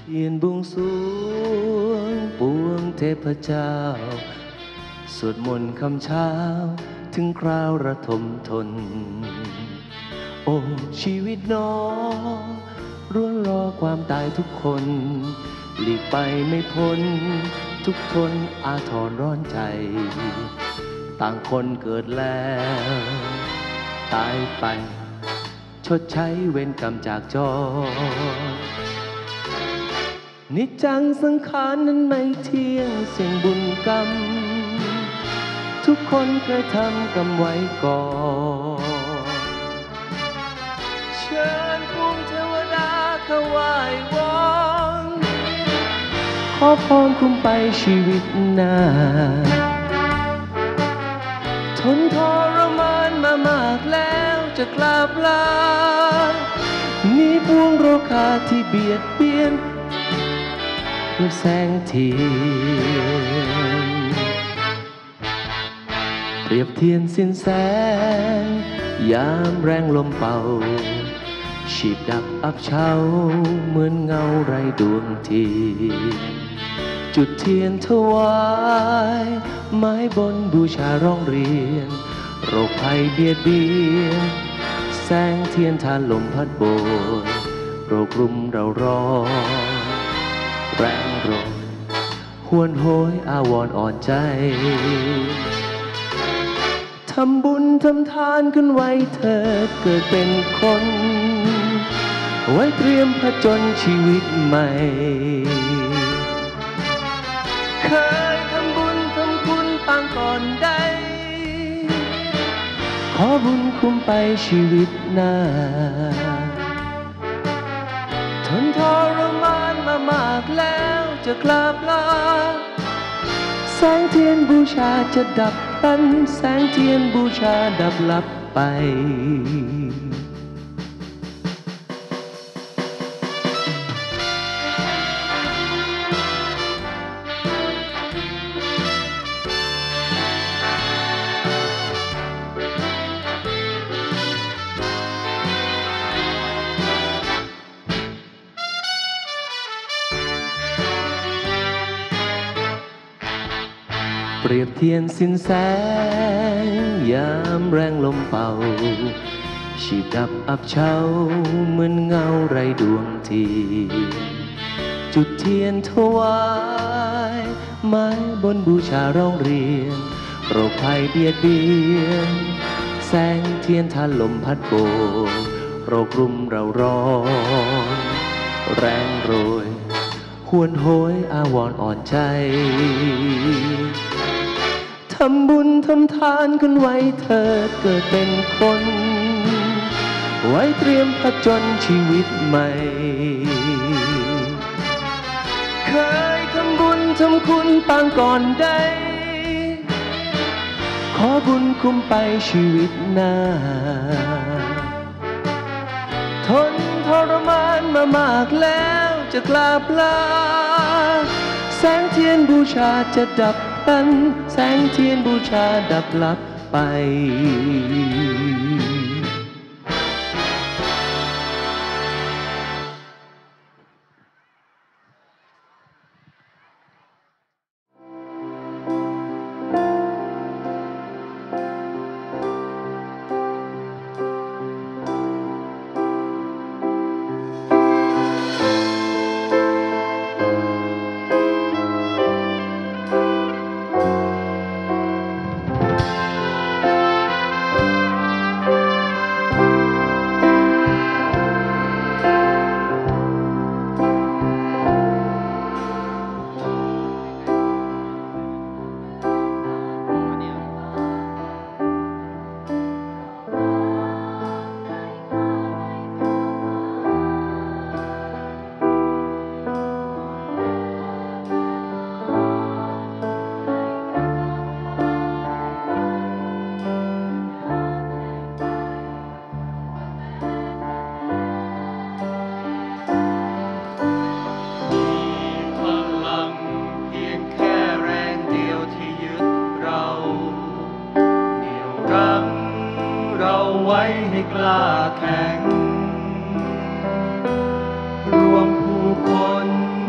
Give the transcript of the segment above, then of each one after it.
ทียนบวงสรวงปวงเทพเจ้าสวดมนต์คำเช้าถึงคราวระทมทนโอ้ชีวิตน้อร่วงรอความตายทุกคนหลีกไปไม่พ้นทุกทนอาทรร้อนใจต่างคนเกิดแล้วตายไปชดใช้เวรกรรมจากจอนิจจังสังขารนั้นไม่เที่ยงเสี่ยงบุญกรรมทุกคนเคยทำกรรมไว้ก่อนเชิญพวงเทวดาเข้าไหว้วอนขอพรคุ้มไปชีวิตหน้าทนทรมานมามากแล้วจะกราบลานี่พวงโรคาที่เบียดเบียนด้วยแสงเทียนเปรียบเทียนสิ้นแสงยามแรงลมเป่าฉีดดับอับเฉาเหมือนเงาไร้ดวงทีจุดเทียนถวายไม้บนบูชาร้องเรียนโรคภัยเบียดเบียนแสงเทียนทานลมพัดโบยโรครุมเราร้อนแรงโรยหวนโหยอาวรณ์อ่อนใจทำบุญทำทานกันไว้เธอเกิดเป็นคนไว้เตรียมผจญชีวิตใหม่เคยทำบุญทำคุณปางก่อนใดขอบุญคุ้มไปชีวิตหน้าทนทรมานมามากแล้วจะกราบลาแสงเทียนบูชาจะดับพลันแสงเทียนบูชาดับลับไปเปรียบเทียนสิ้นแสงยามแรงลมเป่าฉีดดับอับเฉาเหมือนเงาไร้ดวงทีจุดเทียนถวายไม้บนบูชาร้องเรียนโรคภัยเบียดเบียนแสงเทียนทานลมพัดโบกโรครุมเราร้อนแรงโรยหวนโหยอาวรณ์อ่อนใจทำบุญทำทานกันไว้เธอเกิดเป็นคนไว้เตรียมผจญชีวิตใหม่เคยทำบุญทำคุณปางก่อนใดขอบุญคุ้มไปชีวิตหน้าทนทรมานมามากแล้วจะกราบลาแสงเทียนบูชาจะดับพลันแสงเทียนบูชาดับลับไปไว้ให้กล้าแข็งรวมผู้คน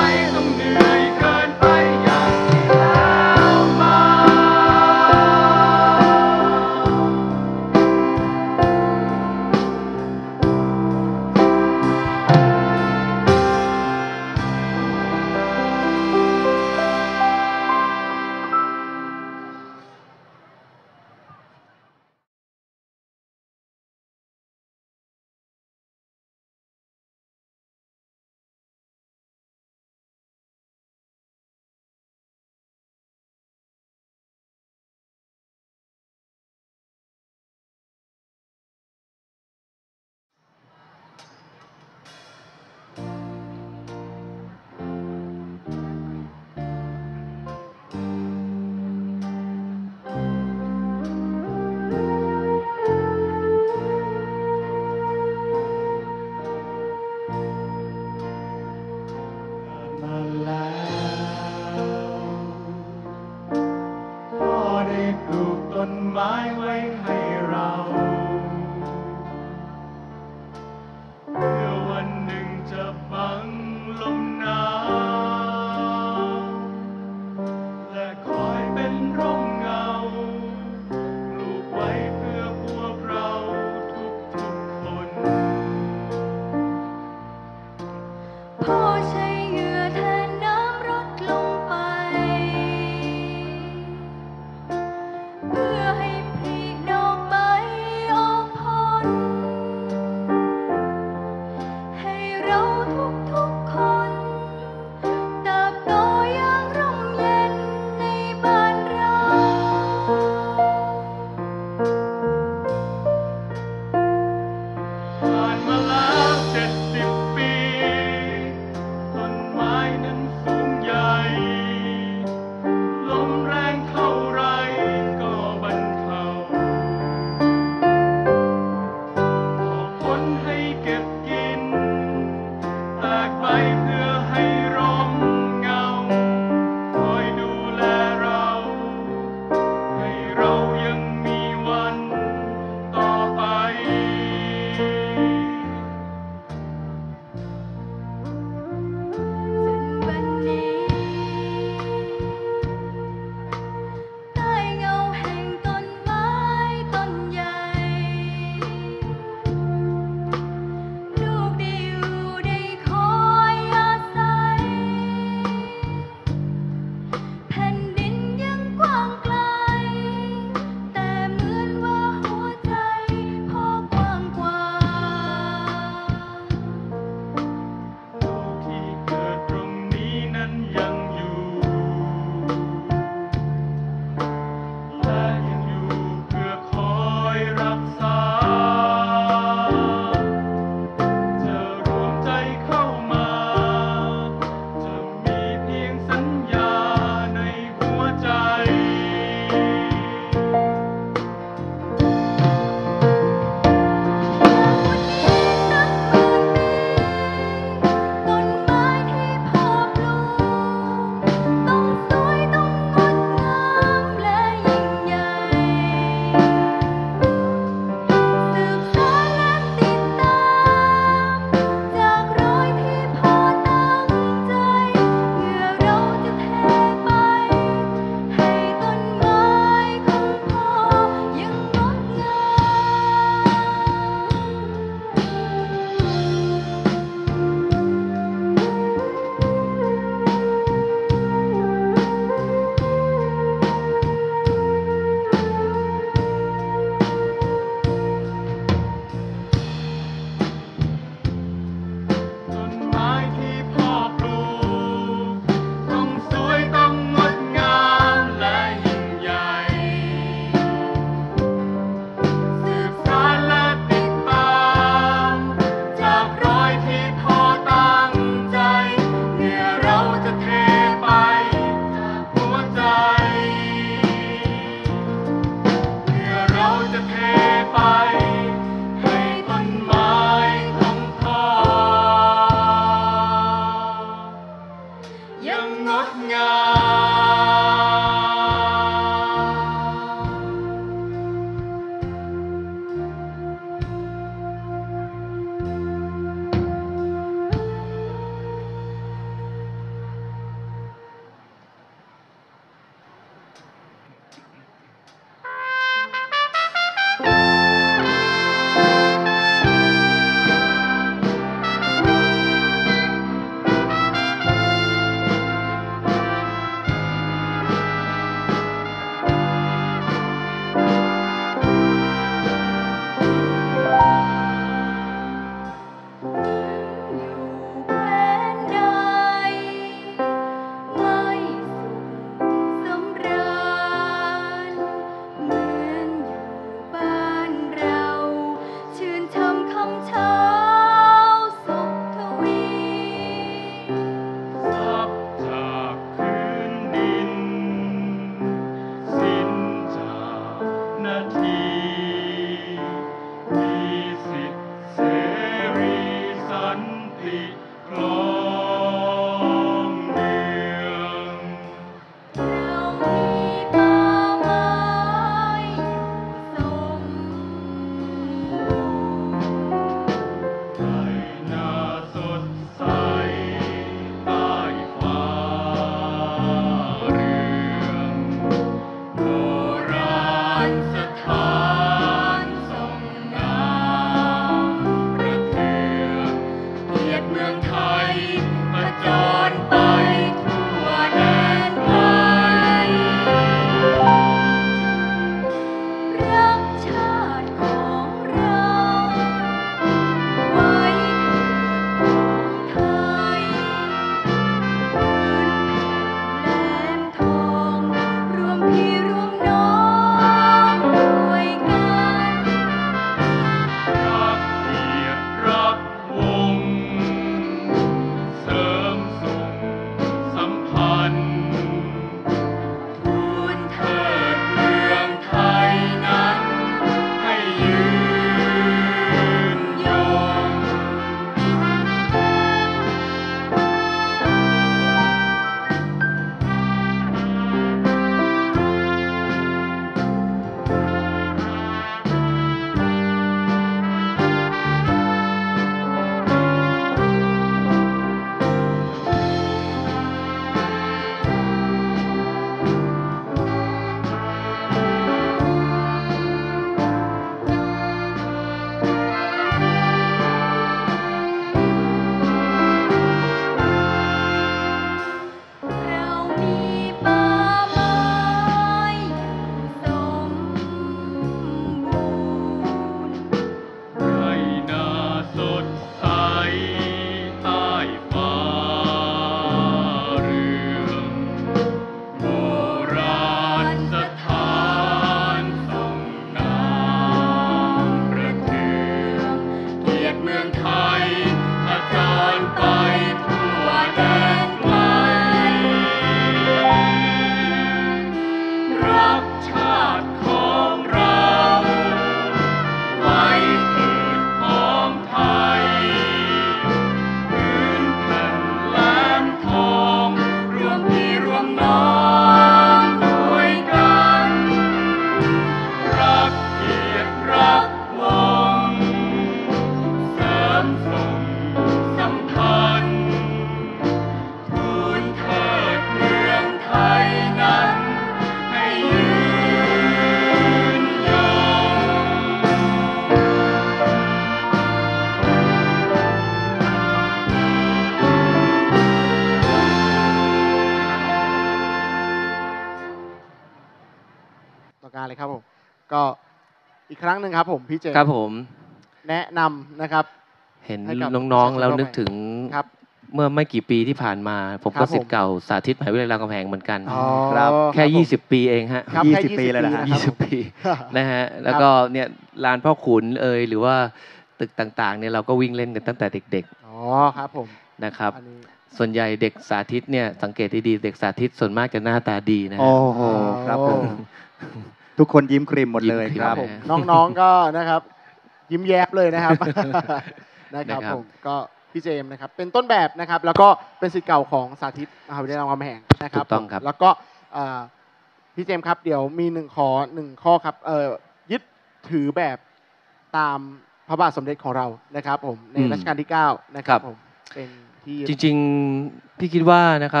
ก็อีกครั้งหนึ่งครับผมพี่เจครับผมแนะนำนะครับเห็นน้องๆแล้วนึกถึงเมื่อไม่กี่ปีที่ผ่านมาผมก็ศิษย์เก่าสาธิตมหาวิทยาลัยรามคำแหงเหมือนกันครับแค่20 ปีเองฮะ 20 ปีเลยนะ 20 ปีนะฮะแล้วก็เนี่ยลานพ่อขุนหรือว่าตึกต่างๆเนี่ยเราก็วิ่งเล่นกันตั้งแต่เด็กๆอ๋อครับผมนะครับส่วนใหญ่เด็กสาธิตเนี่ยสังเกตดีๆเด็กสาธิตส่วนมากจะหน้าตาดีนะโอ้โหครับผมทุกคนยิ้มครีมหมดเลยครับน้องๆก็นะครับยิ้มแย้มเลยนะครับนะครับผมก็พี่เจมส์นะครับเป็นต้นแบบนะครับแล้วก็เป็นศิษย์เก่าของสาธิตมหาวิทยาลัยรามคำแหงนะครับถูกต้องครับแล้วก็พี่เจมส์ครับเดี๋ยวมี1ข้อครับยึดถือแบบตามพระบาทสมเด็จของเรานะครับผมในรัชกาลที่9นะครับผมเป็นที่จริงๆพี่คิดว่านะครับ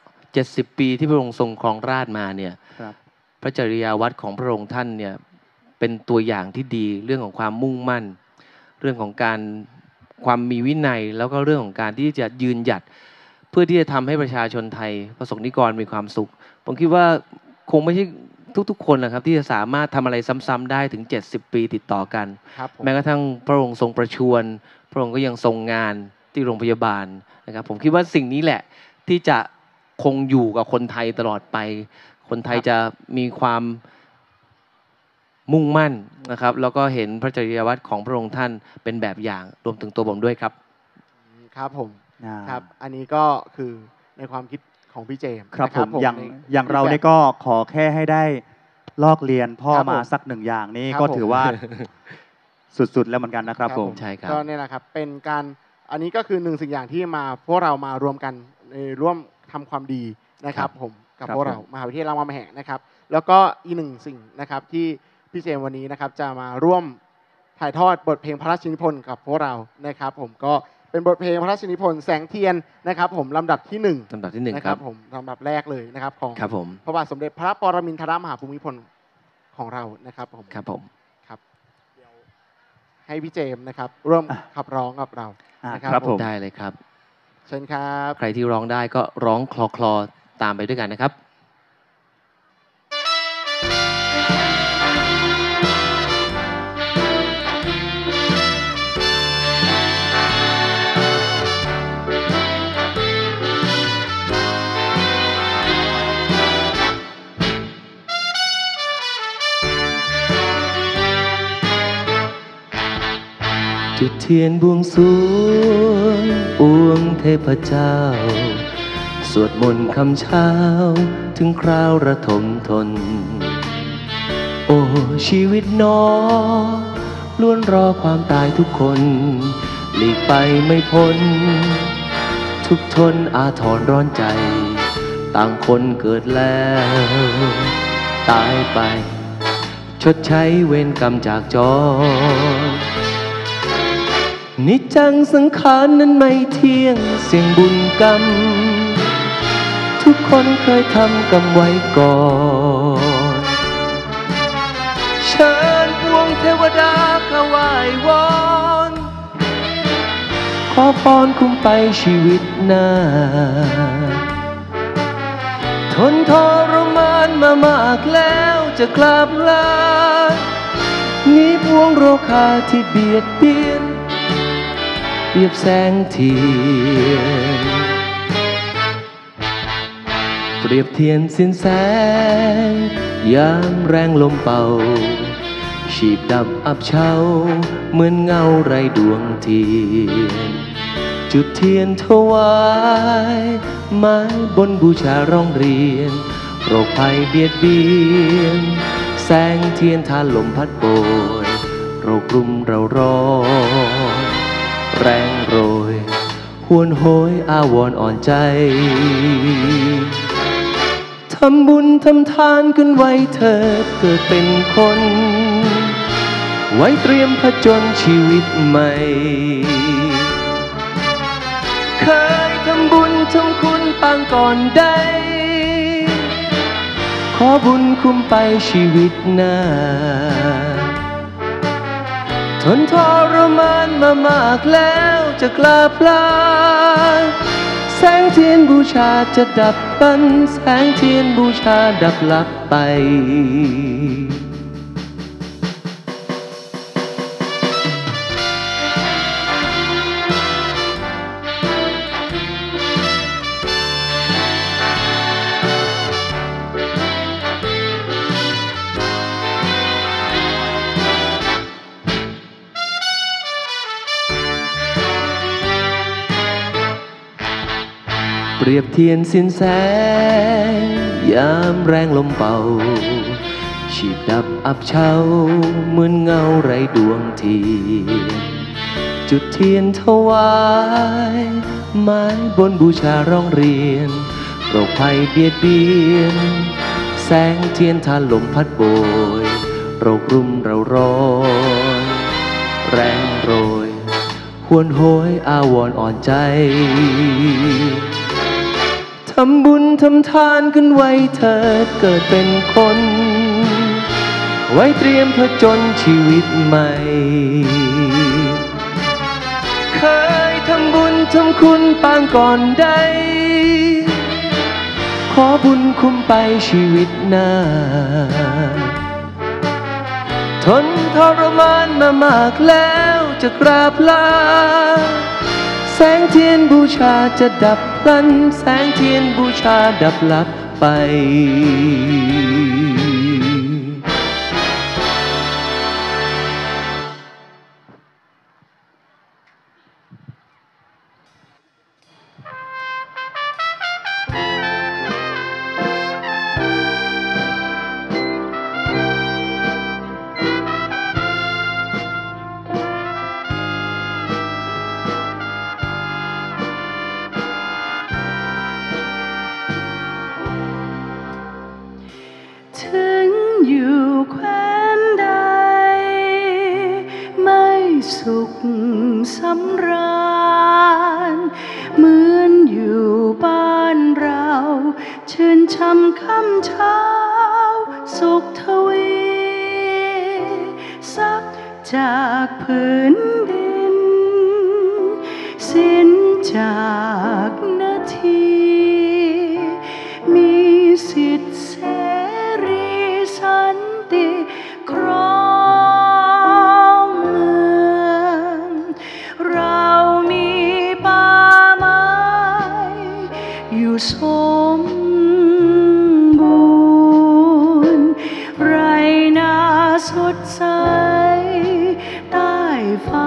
70 ปีที่พระองค์ทรงครองราชย์มาเนี่ยพระจริยาวัดของพระองค์ท่านเนี่ยเป็นตัวอย่างที่ดีเรื่องของความมุ่งมั่นเรื่องของความมีวินัยแล้วก็เรื่องของการที่จะยืนหยัดเพื่อที่จะทำให้ประชาชนไทยประสงค์นิกรมีความสุขผมคิดว่าคงไม่ใช่ทุกๆคนนะครับที่จะสามารถทำอะไรซ้ำๆได้ถึง70 ปีติดต่อกันแม้กระทั่งพระองค์ทรงประชวรพระองค์ก็ยังทรงงานที่โรงพยาบาลนะครับผมคิดว่าสิ่งนี้แหละที่จะคงอยู่กับคนไทยตลอดไปคนไทยจะมีความมุ่งมั่นนะครับแล้วก็เห็นพระจริยวัตรของพระองค์ท่านเป็นแบบอย่างรวมถึงตัวผมด้วยครับครับผมครับอันนี้ก็คือในความคิดของพี่เจมส์ครับผมอย่างเราเนี่ยก็ขอแค่ให้ได้ลอกเรียนพ่อมาสัก1 อย่างนี้ก็ถือว่าสุดๆแล้วเหมือนกันนะครับผมใช่ครับก็นี่แหละครับเป็นการอันนี้ก็คือ1 สิ่งอย่างที่พวกเรามารวมกันร่วมทำความดีนะครับผมกับพวกเรามหาวิทยาลัยรามคำแหงนะครับแล้วก็อีก1 สิ่งนะครับที่พี่เจมส์วันนี้นะครับจะมาร่วมถ่ายทอดบทเพลงพระราชนิพนธ์กับพวกเรานะครับผมก็เป็นบทเพลงพระราชนิพนธ์แสงเทียนนะครับผมลำดับที่1นะครับผมลำดับแรกเลยนะครับของพระบาทสมเด็จพระปรมินทรมหาภูมิพลของเรานะครับผมครับผมครับเดี๋ยวให้พี่เจมส์นะครับร่วมขับร้องกับเรานะครับผมได้เลยครับเชิญครับใครที่ร้องได้ก็ร้องคลอตามไปด้วยกันนะครับ จุดเทียนบวงสรวงอวงเทพเจ้าสวดมนต์คำเช้าถึงคราวระทมทนโอ้ชีวิตน้อล้วนรอความตายทุกคนหลีกไปไม่พ้นทุกทนอาทรร้อนใจต่างคนเกิดแล้วตายไปชดใช้เวรกรรมจากจรนิจจังสังขารนั้นไม่เที่ยงเสี่ยงบุญกรรมทุกคนเคยทำกรรมไว้ก่อนเชิญพวงเทวดาเข้าไหว้วอนขอพรคุ้มไปชีวิตหน้าทนทรมานมามากแล้วจะกลับลานี้พวงโรคาที่เบียดเบียนเปรียบแสงเทียนเปรียบเทียนสิ้นแสงยามแรงลมเป่าฉีบดับอับเฉาเหมือนเงาไร้ดวงเทียนจุดเทียนถวายไม้บนบูชาร้องเรียนโรคภัยเบียดเบียนแสงเทียนทานลมพัดโบยโรครุมเราร้อนแรงโรยหวนโหยอาวรณ์อ่อนใจทำบุญทำทานกันไว้เถิดเกิดเป็นคนไว้เตรียมผจญชีวิตใหม่เคยทำบุญทำคุณปางก่อนได้ขอบุญคุ้มไปชีวิตหน้าทนทรมานมามากแล้วจะกลับลาแสงเทียนบูชาจะดับบันแสงเทียนบูชาดับลับไปเปรียบเทียนสิ้นแสงยามแรงลมเป่าชีพดับอับเฉาเหมือนเงาไร้ดวงเทียนจุดเทียนถวายไม้บนบูชาร้องเรียนโรคภัยเบียดเบียนแสงเทียนทานลมพัดโบยโรครุมเราร้อนแรงโรยหวนโหยอาวรณ์อ่อนใจทำบุญทำทานกันไว้เถิดเกิดเป็นคนไว้เตรียมผจญชีวิตใหม่เคยทำบุญทำคุณปางก่อนใดขอบุญคุ้มไปชีวิตหน้าทนทรมานมามากแล้วจะกราบลาแสงเทียนบูชาจะดับพลันแสงเทียนบูชาดับลับไปถึงอยู่แคว้นใดไม่สุขสำราญเหมือนอยู่บ้านเราชื่นช่ำค่ำเช้าสุขทวีซับจากพื้นดินสิ้นจากนาทีมีสิทธิ์เสรีสันติครองเมืองเรามีป่าไม้อยู่สมบูรณ์ไรนาสดใสใต้ฟ้า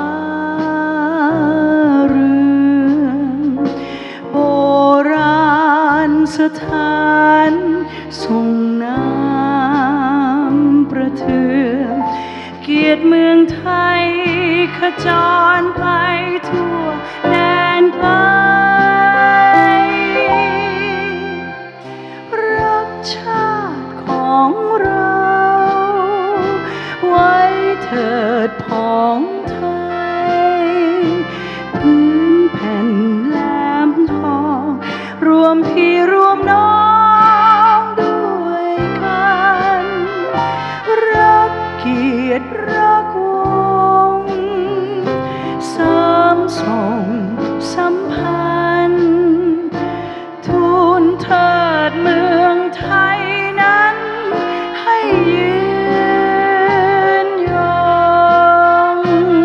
เรืองโบราณสถานส่งน้ำประเทืองเกียรติเมืองไทยขจรไปทั่วแดนไกลรักชาติของเราไว้เถิดพ้องไทยพื้นแผ่นแหลมทองรวมพี่รวมน้องด้วยกันรักเกียรติรักวงเสริมส่งสัมพันธ์ทูลเถิดเมืองไทยนั้นให้ยืนยง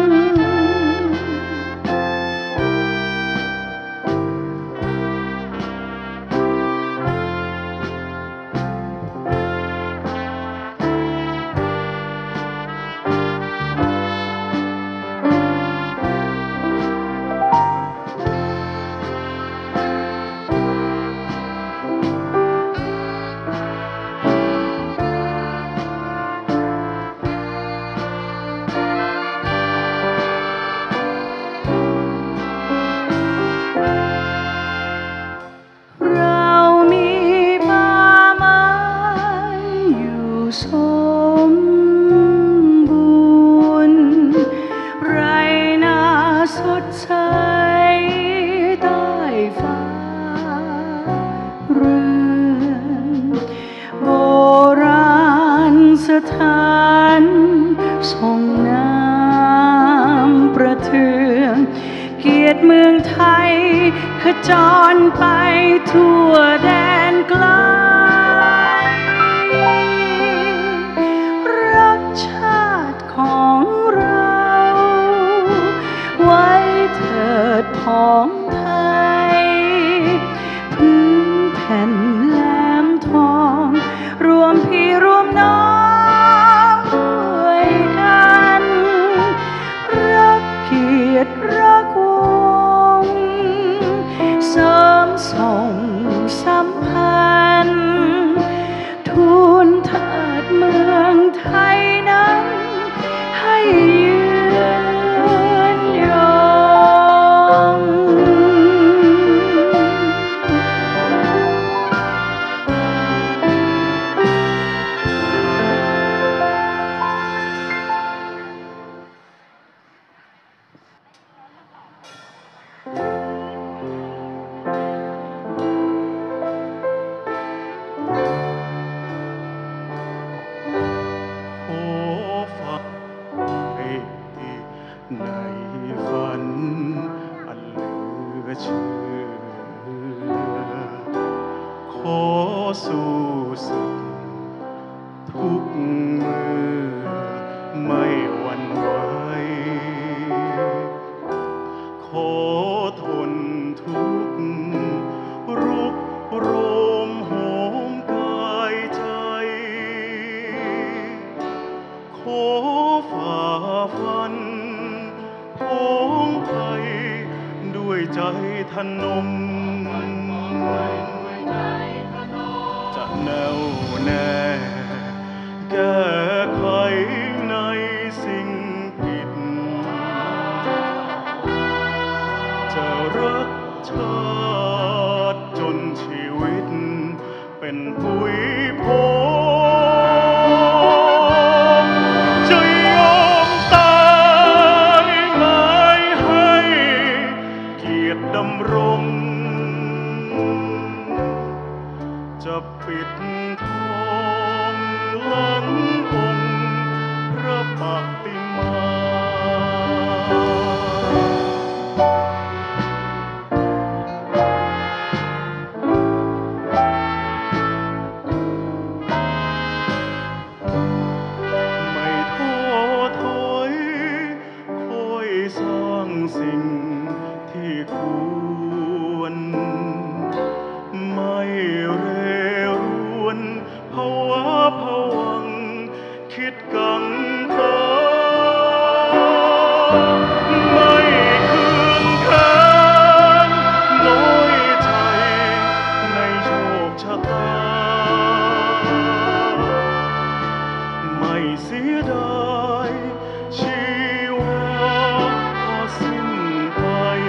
ถานส่งน้ำประเทืองเกียรติเมืองไทยขจรไปทั่วแดนไกลรักชาติของเราไว้เถิดพ้องไทยพื้นแผ่นแหลมทองรวมพี่รวมน้องด้วยกันรักเกียรติรักวงเสริมส่งในฝันอันเหลือเชื่อขอสู้สุดทุกเมื่อไม่หวั่นไหวขอทนทุกรุกโรมโหมกายใจขอฝ่าฟันพ้องไปด้วยใจทนงจะแน่วแน่แก้ไขในสิ่งผิดจะรักชาติจนชีวิตเป็นปุ๋ยผงจะยอมตายไม่ให้เกียรติดำรงจะปิดทองหลังองค์พระปฏิมา ไม่ท้อถอยคอยสร้างสิ่งที่ควรไม่เร่รวนภาวะผวังค์คิดกังขาไม่คืนแค้นน้อยใจในโชคชะตาไม่เสียดายชีวาพอสิ้นไป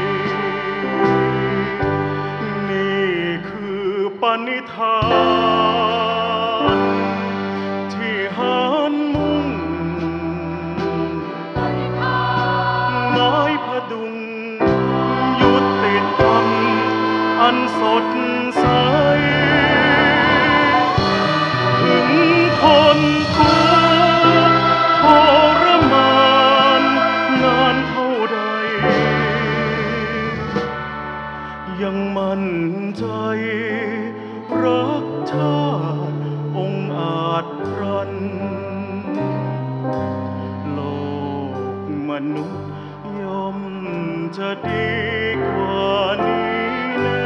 นี่คือปณิธานที่หานมุ่งไม้พดุงยุติธรรมอันสดใสถึงคนทุกข์ทรมานนานเท่าใดยังมั่นใจรักชาติองค์อาจรันโลกมนุษย์ย่อมจะดีกว่านี้แน่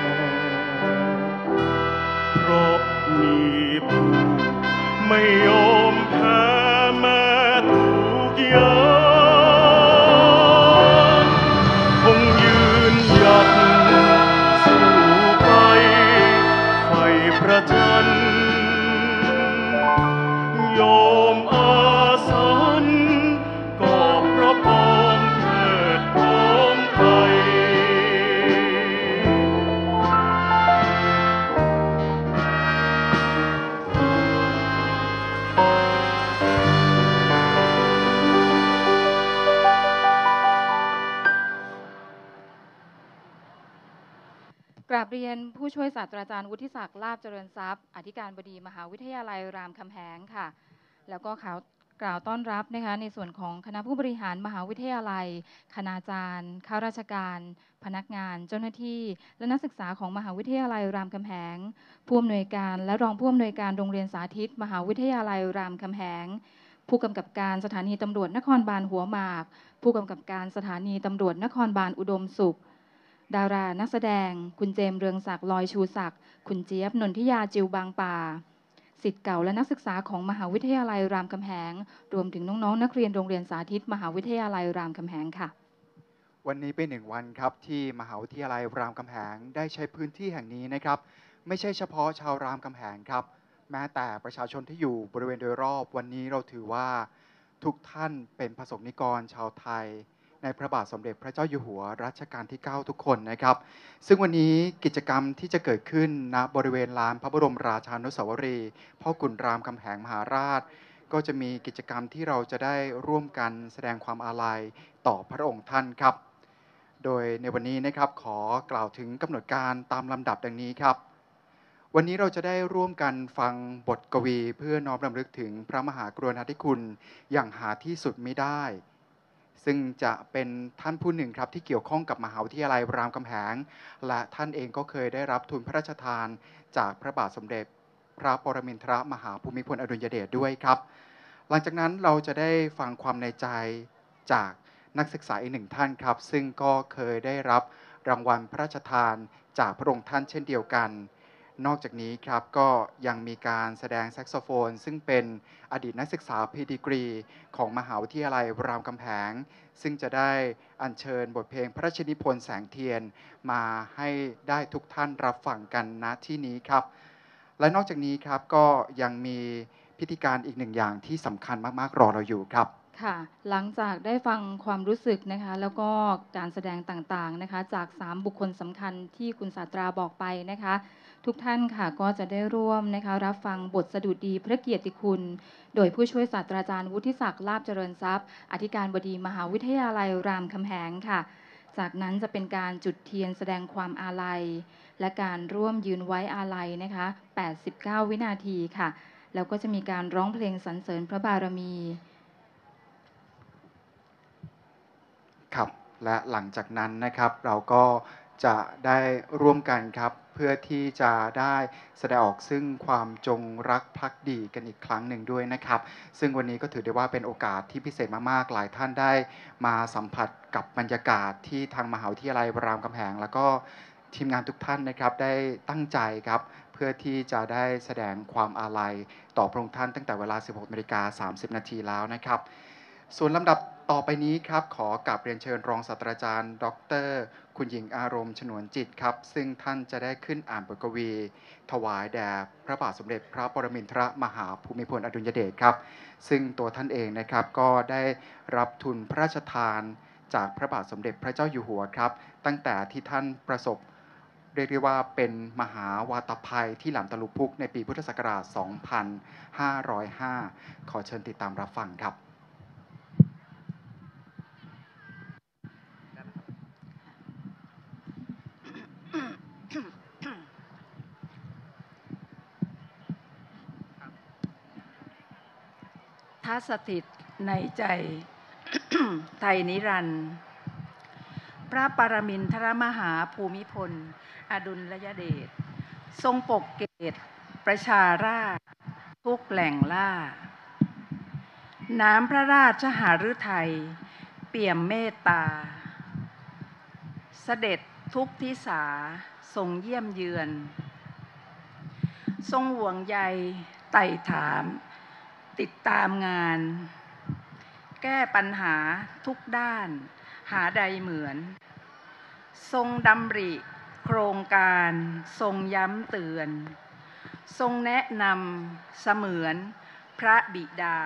เพราะมีผู้ไม่ยอมแพ้แม้ถูกยันคงยืนหยัดสู้ไปไฟประจันยอมอาสันก็เพราะปองเถิดของไทยกราบเรียนผู้ช่วยศาสตราจารย์วุฒิศักดิ์ลาภเจริญทรัพย์อธิการบดีมหาวิทยาลัยรามคำแหงค่ะแล้วก็กล่าวต้อนรับนะคะในส่วนของคณะผู้บริหารมหาวิทยาลัยคณาจารย์ข้าราชการพนักงานเจ้าหน้าที่และนักศึกษาของมหาวิทยาลัยรามคำแหงผู้อำนวยการและรองผู้อำนวยการโรงเรียนสาธิตมหาวิทยาลัยรามคำแหงผู้กำกับการสถานีตำรวจนครบาลหัวหมากผู้กำกับการสถานีตำรวจนครบาลอุดมสุขดารานักแสดงคุณเจมส์เรืองศักดิ์ลอยชูศักดิ์คุณเจี๊ยบนนทิยาจิวบางป่าศิษย์เก่าและนักศึกษาของมหาวิทยาลัยรามคำแหงรวมถึงน้องๆนักเรียนโรงเรียนสาธิตมหาวิทยาลัยรามคำแหงค่ะวันนี้เป็น1 วันครับที่มหาวิทยาลัยรามคำแหงได้ใช้พื้นที่แห่งนี้นะครับไม่ใช่เฉพาะชาวรามคำแหงครับแม้แต่ประชาชนที่อยู่บริเวณโดยรอบวันนี้เราถือว่าทุกท่านเป็นประสบนิกรชาวไทยในพระบาทสมเด็จพระเจ้าอยู่หัวรัชกาลที่ 9 ทุกคนนะครับซึ่งวันนี้กิจกรรมที่จะเกิดขึ้นณบริเวณลานพระบรมราชานุสาวรีย์พ่อขุนรามคำแหงมหาราชก็จะมีกิจกรรมที่เราจะได้ร่วมกันแสดงความอาลัยต่อพระองค์ท่านครับโดยในวันนี้นะครับขอกล่าวถึงกำหนดการตามลำดับดังนี้ครับวันนี้เราจะได้ร่วมกันฟังบทกวีเพื่อน้อมรำลึกถึงพระมหากรุณาธิคุณอย่างหาที่สุดมิได้ซึ่งจะเป็นท่านผู้หนึ่งครับที่เกี่ยวข้องกับมหาวิทยาลัยรามคำแหงและท่านเองก็เคยได้รับทุนพระราชทานจากพระบาทสมเด็จพระปรมินทรมหาภูมิพลอดุลยเดชด้วยครับหลังจากนั้นเราจะได้ฟังความในใจจากนักศึกษาอีกหนึ่งท่านครับซึ่งก็เคยได้รับรางวัลพระราชทานจากพระองค์ท่านเช่นเดียวกันนอกจากนี้ครับก็ยังมีการแสดงแซกโซโฟนซึ่งเป็นอดีตนักศึกษาพีดีกรีของมหาวิทยาลัยรามคำแหงซึ่งจะได้อัญเชิญบทเพลงพระราชนิพนธ์แสงเทียนมาให้ได้ทุกท่านรับฟังกันณที่นี้ครับและนอกจากนี้ครับก็ยังมีพิธีการอีกหนึ่งอย่างที่สำคัญมากๆรอเราอยู่ครับค่ะหลังจากได้ฟังความรู้สึกนะคะแล้วก็การแสดงต่างๆนะคะจาก3บุคคลสำคัญที่คุณศาสตราบอกไปนะคะทุกท่านค่ะก็จะได้ร่วมนะคะรับฟังบทสดุดีพระเกียรติคุณโดยผู้ช่วยศาสตราจารย์วุฒิศักดิ์ลาภเจริญทรัพย์อธิการบดีมหาวิทยาลัยรามคำแหงค่ะจากนั้นจะเป็นการจุดเทียนแสดงความอาลัยและการร่วมยืนไว้อาลัยนะคะ89วินาทีค่ะแล้วก็จะมีการร้องเพลงสรรเสริญพระบารมีครับและหลังจากนั้นนะครับเราก็จะได้ร่วมกันครับเพื่อที่จะได้แสดงออกซึ่งความจงรักภักดีกันอีกครั้งหนึ่งด้วยนะครับซึ่งวันนี้ก็ถือได้ว่าเป็นโอกาสที่พิเศษมากๆหลายท่านได้มาสัมผัสกับบรรยากาศที่ทางมหาวิทยาลัยรามคำแหงแล้วก็ทีมงานทุกท่านนะครับได้ตั้งใจครับเพื่อที่จะได้แสดงความอาลัยต่อพระองค์ท่านตั้งแต่เวลา 16:30 น.แล้วนะครับส่วนลำดับต่อไปนี้ครับขอกราบเรียนเชิญรองศาสตราจารย์ ดร.คุณหญิงอารมณ์ฉนวนจิตครับซึ่งท่านจะได้ขึ้นอ่านบทกวีถวายแด่พระบาทสมเด็จพระปรมินทรมหาภูมิพลอดุลยเดชครับซึ่งตัวท่านเองนะครับก็ได้รับทุนพระราชทานจากพระบาทสมเด็จพระเจ้าอยู่หัวครับตั้งแต่ที่ท่านประสบเรียกได้ว่าเป็นมหาวาตภัยที่หลำตะลุพุกในปีพุทธศักราช 2505 ขอเชิญติดตามรับฟังครับถ้าสถิตในใจไทยนิรันดร์พระปรมินทรมหาภูมิพลอดุลยเดชทรงปกเกตประชาราษฎร์ทุกแหล่งล่าน้ำพระราชหฤทัยเปี่ยมเมตตาเสด็จทุกทิศาทรงเยี่ยมเยือนทรงห่วงใยไต่ถามติดตามงานแก้ปัญหาทุกด้านหาใดเหมือนทรงดำริโครงการทรงย้ำเตือนทรงแนะนำเสมือนพระบิดา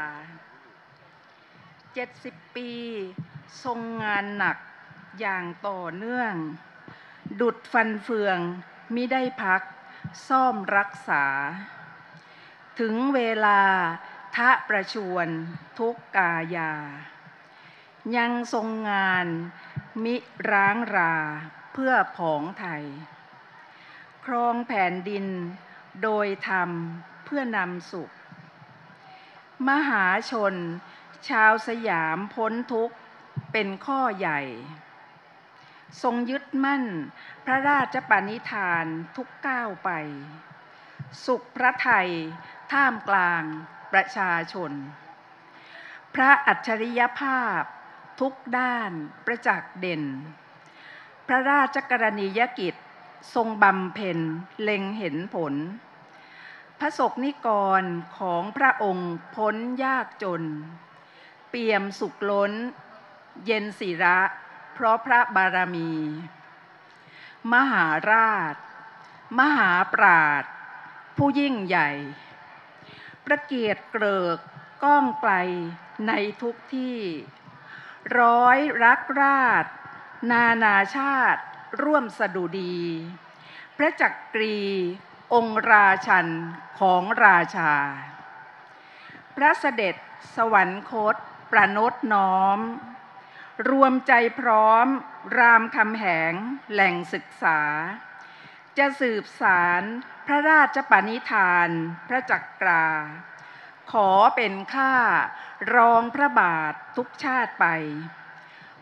70 ปีทรงงานหนักอย่างต่อเนื่องดุจฟันเฟืองมิได้พักซ่อมรักษาถึงเวลาทะประชวรทุกกายายังทรงงานมิร้างราเพื่อผองไทยครองแผ่นดินโดยธรรมเพื่อนำสุขมหาชนชาวสยามพ้นทุกข์เป็นข้อใหญ่ทรงยึดมั่นพระราชปณิธานทุกก้าวไปสุขพระไทยท่ามกลางประชาชนพระอัจฉริยภาพทุกด้านประจักษ์เด่นพระราชกรณียกิจทรงบำเพ็ญเล็งเห็นผลพระสกนิกรของพระองค์พ้นยากจนเปี่ยมสุขล้นเย็นศิระเพราะพระบารมีมหาราชมหาปราชญ์ผู้ยิ่งใหญ่ประเกียรติเกริกก้องไกลในทุกที่ร้อยรักราชนานาชาติร่วมสดุดีพระจักรี องค์ราชันของราชาพระเสด็จสวรรคตประนตน้อมรวมใจพร้อมรามคำแหงแหล่งศึกษาจะสืบสารพระราชปณิธานพระจักราขอเป็นข้ารองพระบาททุกชาติไป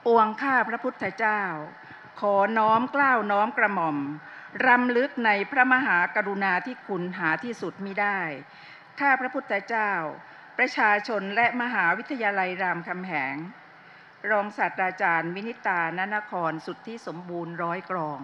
ปวงข้าพระพุทธเจ้าขอน้อมเกล้าน้อมกระหม่อมรำลึกในพระมหากรุณาธิคุณหาที่สุดมิได้ข้าพระพุทธเจ้าประชาชนและมหาวิทยาลัยรามคำแหงรองศาสตราจารย์วินิตานนครสุทธิสมบูรณ์ร้อยกรอง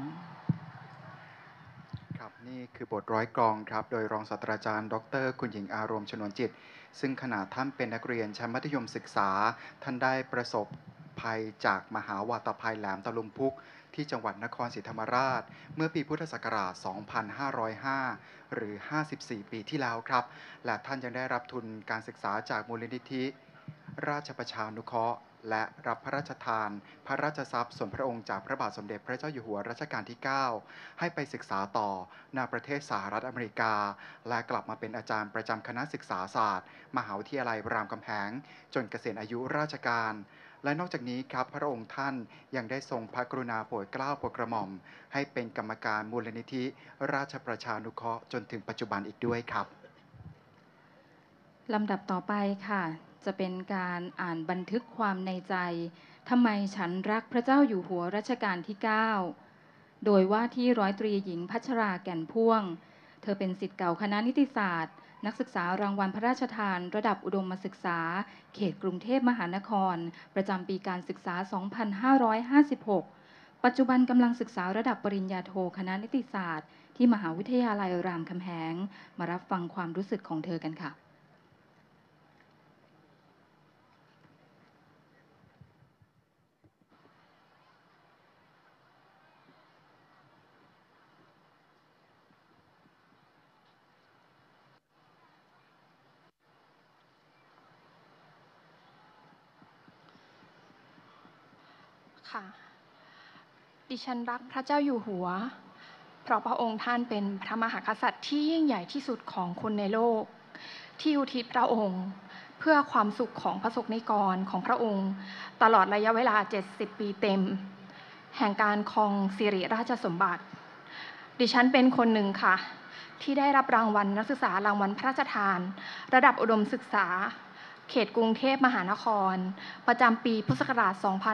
ครับนี่คือบทร้อยกรองครับโดยรองศาสตราจารย์ดร.คุณหญิงอารมณ์ชนวนจิตซึ่งขณะท่านเป็นนักเรียนชั้นมัธยมศึกษาท่านได้ประสบภัยจากมหาวาตภัยแหลมตะลุมพุกที่จังหวัดนครศรีธรรมราชเมื่อปีพุทธศักราช 2505 หรือ 54 ปีที่แล้วครับและท่านยังได้รับทุนการศึกษาจากมูลนิธิราชประชานุเคราะห์และรับพระราชทานพระราชทรัพย์ส่วนพระองค์จากพระบาทสมเด็จพระเจ้าอยู่หัวรัชกาลที่ 9 ให้ไปศึกษาต่อณประเทศสหรัฐอเมริกาและกลับมาเป็นอาจารย์ประจำคณะศึกษาศาสตร์มหาวิทยาลัยรามคำแหงจนเกษียณอายุราชการและนอกจากนี้ครับพระองค์ท่านยังได้ทรงพระกรุณาโปรดเกล้าโปรดกระหม่อมให้เป็นกรรมการมูลนิธิราชประชานุเคราะห์จนถึงปัจจุบันอีกด้วยครับลำดับต่อไปค่ะจะเป็นการอ่านบันทึกความในใจทำไมฉันรักพระเจ้าอยู่หัวรัชกาลที่ 9 โดยว่าที่ร้อยตรีหญิงพัชราแก่นพ่วงเธอเป็นศิษย์เก่าคณะนิติศาสตร์นักศึกษารางวัลพระราชทานระดับอุดมศึกษาเขตกรุงเทพมหานครประจำปีการศึกษา 2556 ปัจจุบันกำลังศึกษาระดับปริญญาโทคณะนิติศาสตร์ที่มหาวิทยาลัยรามคำแหงมารับฟังความรู้สึกของเธอกันค่ะค่ะดิฉันรักพระเจ้าอยู่หัวเพราะพระองค์ท่านเป็นพระมหากษัตริย์ที่ยิ่งใหญ่ที่สุดของคนในโลกที่อุทิศพระองค์เพื่อความสุขของพระสงฆ์นิกรของพระองค์ตลอดระยะเวลา70 ปีเต็มแห่งการครองสิริราชสมบัติดิฉันเป็นคนหนึ่งค่ะที่ได้รับรางวัลนักศึกษารางวัลพระราชทานระดับอุดมศึกษาเขตกรุงเทพมหานครประจำปีพุทธศักราช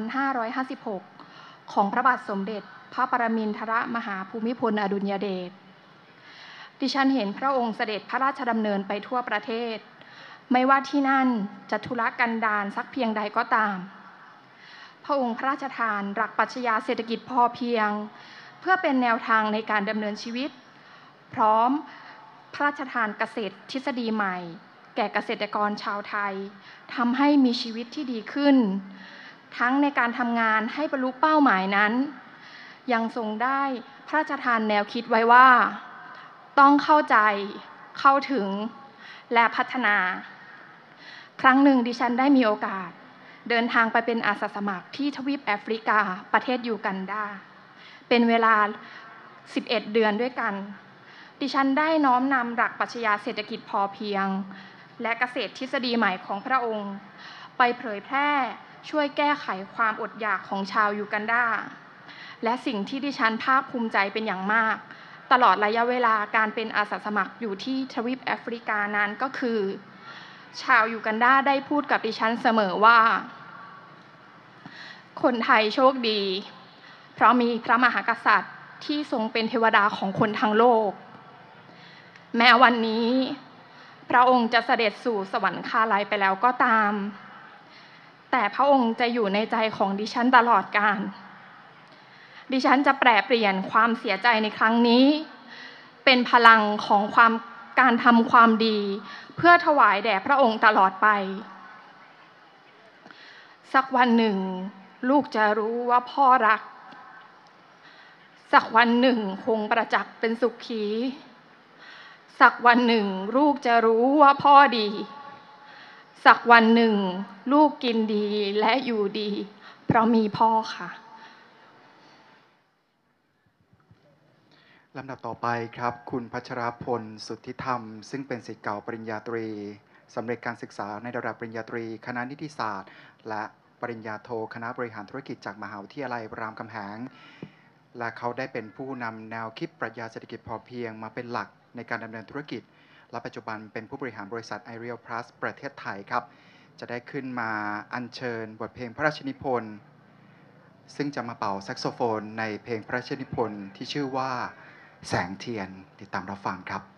2556 ของพระบาทสมเด็จพระปรมินทรมหาภูมิพลอดุลยเดชดิฉันเห็นพระองค์เสด็จพระราชดำเนินไปทั่วประเทศไม่ว่าที่นั่นจะทุรกันดารสักเพียงใดก็ตามพระองค์พระราชทานหลักปรัชญาเศรษฐกิจพอเพียงเพื่อเป็นแนวทางในการดำเนินชีวิตพร้อมพระราชทานเกษตรทฤษฎีใหม่แก่เกษตรกรชาวไทยทำให้มีชีวิตที่ดีขึ้นทั้งในการทำงานให้บรรลุเป้าหมายนั้นยังทรงได้พระราชทานแนวคิดไว้ว่าต้องเข้าใจเข้าถึงและพัฒนาครั้งหนึ่งดิฉันได้มีโอกาสเดินทางไปเป็นอาสาสมัครที่ทวีปแอฟริกาประเทศยูกันดาเป็นเวลา11 เดือนด้วยกันดิฉันได้น้อมนำหลักปรัชญาเศรษฐกิจพอเพียงและเกษตรทฤษฎีใหม่ของพระองค์ไปเผยแพร่ช่วยแก้ไขความอดอยากของชาวยูกันดาและสิ่งที่ดิฉันภาคภูมิใจเป็นอย่างมากตลอดระยะเวลาการเป็นอาสาสมัครอยู่ที่ทวีปแอฟริกานั้นก็คือชาวยูกันดาได้พูดกับดิฉันเสมอว่าคนไทยโชคดีเพราะมีพระมหากษัตริย์ที่ทรงเป็นเทวดาของคนทั้งโลกแม้วันนี้พระองค์จะเสด็จสู่สวรรคาลัยไปแล้วก็ตามแต่พระองค์จะอยู่ในใจของดิฉันตลอดกาลดิฉันจะแปรเปลี่ยนความเสียใจในครั้งนี้เป็นพลังของการทำความดีเพื่อถวายแด่พระองค์ตลอดไปสักวันหนึ่งลูกจะรู้ว่าพ่อรักสักวันหนึ่งคงประจักษ์เป็นสุขีสักวันหนึ่งลูกจะรู้ว่าพ่อดีสักวันหนึ่งลูกกินดีและอยู่ดีเพราะมีพ่อค่ะลำดับต่อไปครับคุณพัชรพลสุทธิธรรมซึ่งเป็นศิษย์เก่าปริญญาตรีสำเร็จการศึกษาในระดับปริญญาตรีคณะนิติศาสตร์และปริญญาโทคณะบริหารธุรกิจจากมหาวิทยาลัยรามคำแหงและเขาได้เป็นผู้นำแนวคิดปรัชญาเศรษฐกิจพอเพียงมาเป็นหลักในการดำเนินธุรกิจและปัจจุบันเป็นผู้บริหารบริษัท Ideal Plus ประเทศไทยครับจะได้ขึ้นมาอัญเชิญบทเพลงพระราชนิพนธ์ซึ่งจะมาเป่าแซกโซโฟนในเพลงพระราชนิพนธ์ที่ชื่อว่าแสงเทียนติดตามรับฟังครับ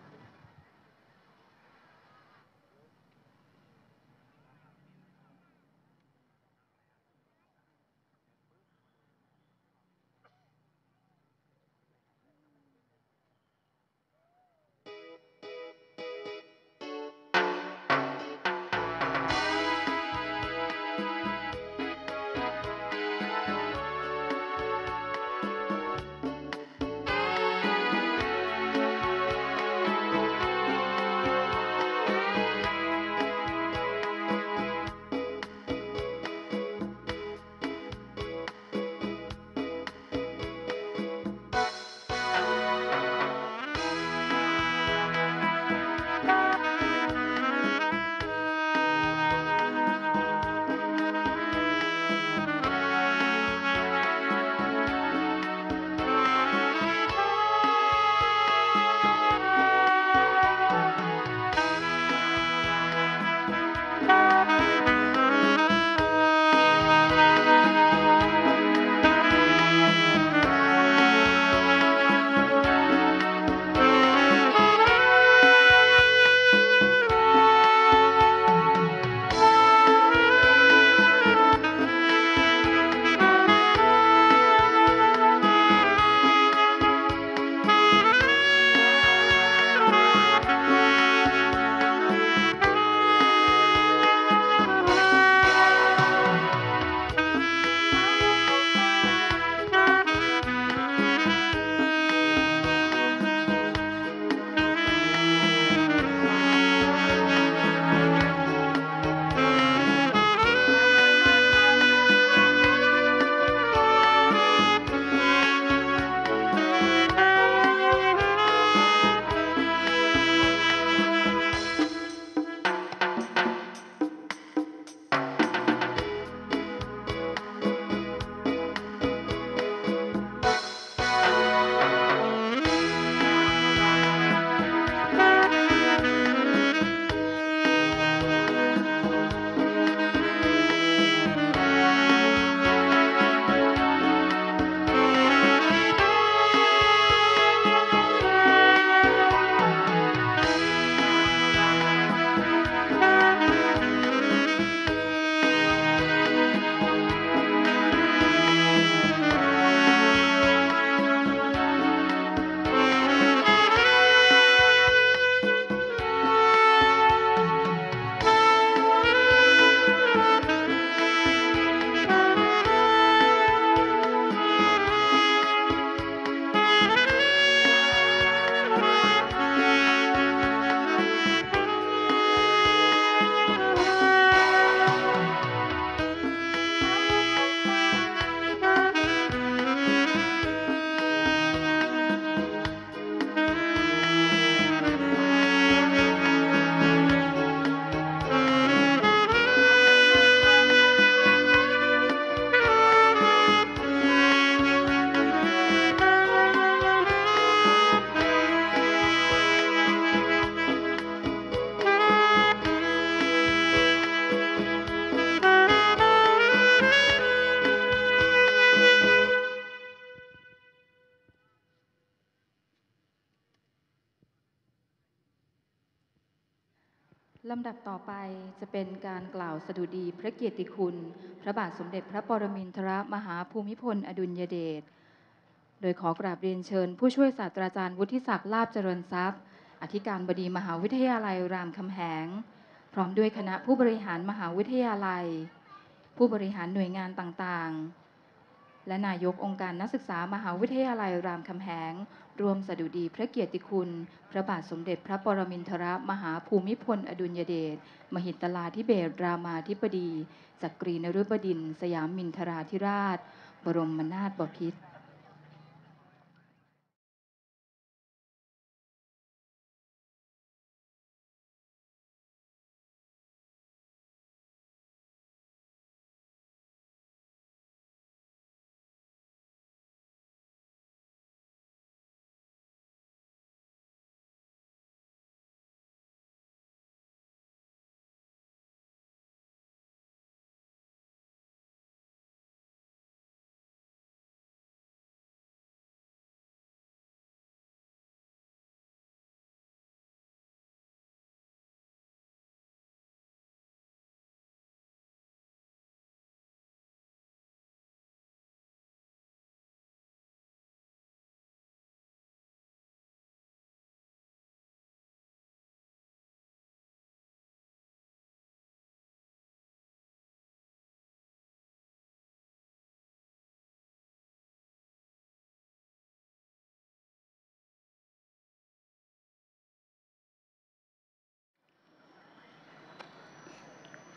ลำดับต่อไปจะเป็นการกล่าวสดุดีพระเกียรติคุณพระบาทสมเด็จพระปรมินทรมหาภูมิพลอดุลยเดชโดยขอกราบเรียนเชิญผู้ช่วยศาสตราจารย์วุฒิศักดิ์ลาภเจริญทรัพย์อธิการบดีมหาวิทยาลัยรามคำแหงพร้อมด้วยคณะผู้บริหารมหาวิทยาลัยผู้บริหารหน่วยงานต่างๆและนายกองค์การนักศึกษามหาวิทยาลัยรามคำแหงรวมสดุดีพระเกียรติคุณพระบาทสมเด็จพระปรมินทรมหาภูมิพลอดุลยเดชมหิตลาธิเบศรามาธิบดีจักรีนฤบดินทร์สยามมินทราธิราชบรมนาถบพิตร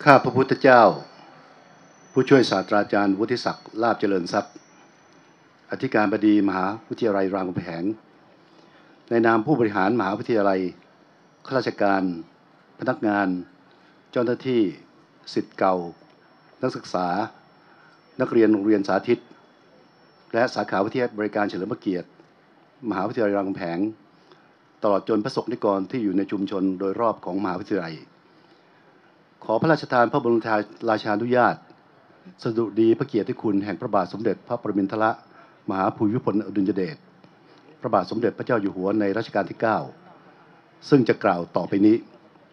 ข้าพระพุทธเจ้าผู้ช่วยศาสตราจารย์วุฒิศักดิ์ลาภเจริญทรัพย์อธิการบดีมหาวิทยาลัยรามคำแหงในนามผู้บริหารมหาวิทยาลัยข้าราชการพนักงานเจ้าหน้าที่ศิษย์เก่านักศึกษานักเรียนโรงเรียนสาธิตและสาขาวิทยาบริการเฉลิมพระเกียรติมหาวิทยาลัยรามคำแหงตลอดจนพระสงฆ์นิกรที่อยู่ในชุมชนโดยรอบของมหาวิทยาลัยขอพระราชทานพระบรมราชานุญาตสดุดีพระเกียรติคุณแห่งพระบาทสมเด็จพระปรมินทรมหาภูมิพลอดุลยเดชพระบาทสมเด็จพระเจ้าอยู่หัวในรัชกาลที่ 9ซึ่งจะกล่าวต่อไปนี้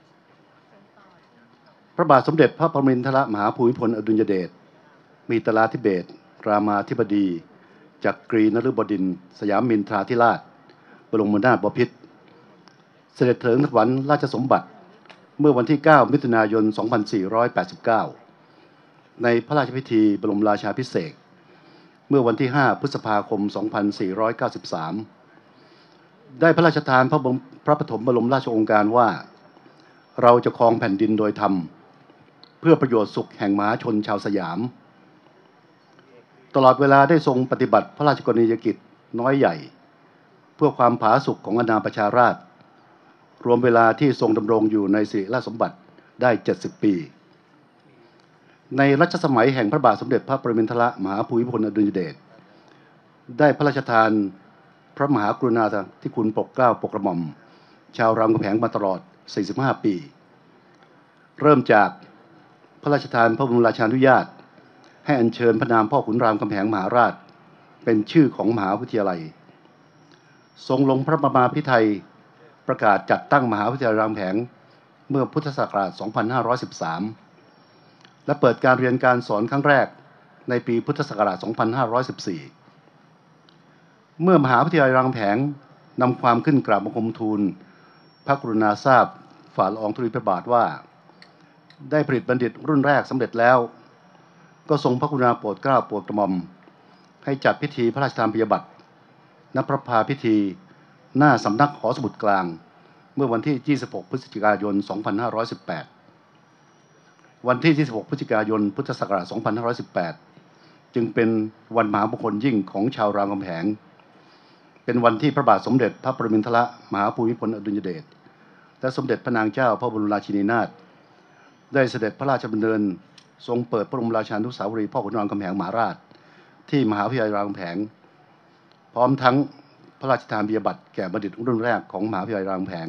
พระบาทสมเด็จพระปรมินทรมหาภูมิพลอดุลยเดชมีตราธิเบศรรามาธิบดีจักรีนฤบดินทร์สยามมินทราธิราชบรมนาถบพิตรเสด็จถึงสวรรค์ราชสมบัติเมื่อวันที่ 9 มิถุนายน 2489 ในพระราชพิธีบรมราชาภิเษกเมื่อวันที่ 5 พฤษภาคม 2493 ได้พระราชทานพระปฐมบรมราชโองการว่าเราจะครองแผ่นดินโดยธรรมเพื่อประโยชน์สุขแห่งมหาชนชาวสยามตลอดเวลาได้ทรงปฏิบัติพระราชกรณียกิจน้อยใหญ่เพื่อความผาสุกของอาณาประชาราษฎร์รวมเวลาที่ทรงดำรงอยู่ในสิริราชสมบัติได้70 ปีในรัชสมัยแห่งพระบาทสมเด็จพระปรมินทรมหาภูมิพลอดุลยเดชได้พระราชทานพระมหากรุณาธิคุณโปรดเกล้าโปรดกระหม่อมชาวรามคำแหงมาตลอด45 ปีเริ่มจากพระราชทานพระบรมราชานุญาตให้อัญเชิญพระนามพ่อขุนรามคำแหงมหาราชเป็นชื่อของมหาวิทยาลัยทรงลงพระบรมพิไทยประกาศจัดตั้งมหาวิทยาลัยรามคำแหงเมื่อพุทธศักราช 2513 และเปิดการเรียนการสอนครั้งแรกในปีพุทธศักราช 2514 เมื่อมหาวิทยาลัยรามคำแหงนำความขึ้นกราบบังคมทูลพระกรุณาทราบฝ่าละอองธุลีพระบาทว่าได้ผลิตบัณฑิตรุ่นแรกสำเร็จแล้วก็ทรงพระกรุณาโปรดเกล้าโปรดกระหม่อมให้จัดพิธีพระราชทานปริญญาบัตรณพระพาพิธีหน้าสำนักหอสมุดกลางเมื่อวันที่ 26 พฤศจิกายน 2518 วันที่ 26 พฤศจิกายน พุทธศักราช 2518 จึงเป็นวันมหามงคลยิ่งของชาวรามคำแหงเป็นวันที่พระบาทสมเด็จพระปรมินทรมหาภูมิพลอดุลยเดชและสมเด็จพระนางเจ้าพระบรมราชินีนาถได้เสด็จพระราชดำเนินทรงเปิดพระบรมราชานุสาวรีย์พ่อขุนรามคำแหงมหาราชที่มหาวิทยาลัยรามคำแหงพร้อมทั้งพระราชทานปริญญาบัตรแก่บัณฑิตรุ่นแรกของมหาวิทยาลัยรามคำแหง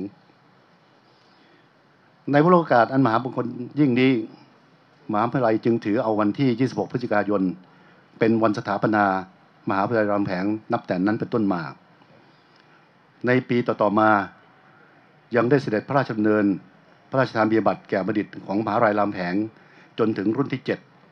ในวโรกาสอันมหามงคลยิ่งนี้มหาวิทยาลัยจึงถือเอาวันที่ 26 พฤศจิกายนเป็นวันสถาปนามหาวิทยาลัยรามคำแหงนับแต่นั้นเป็นต้นมาในปีต่อๆมายังได้เสด็จพระราชดำเนินพระราชทานปริญญาบัตรแก่บัณฑิตของมหาวิทยาลัยรามคำแหงจนถึงรุ่นที่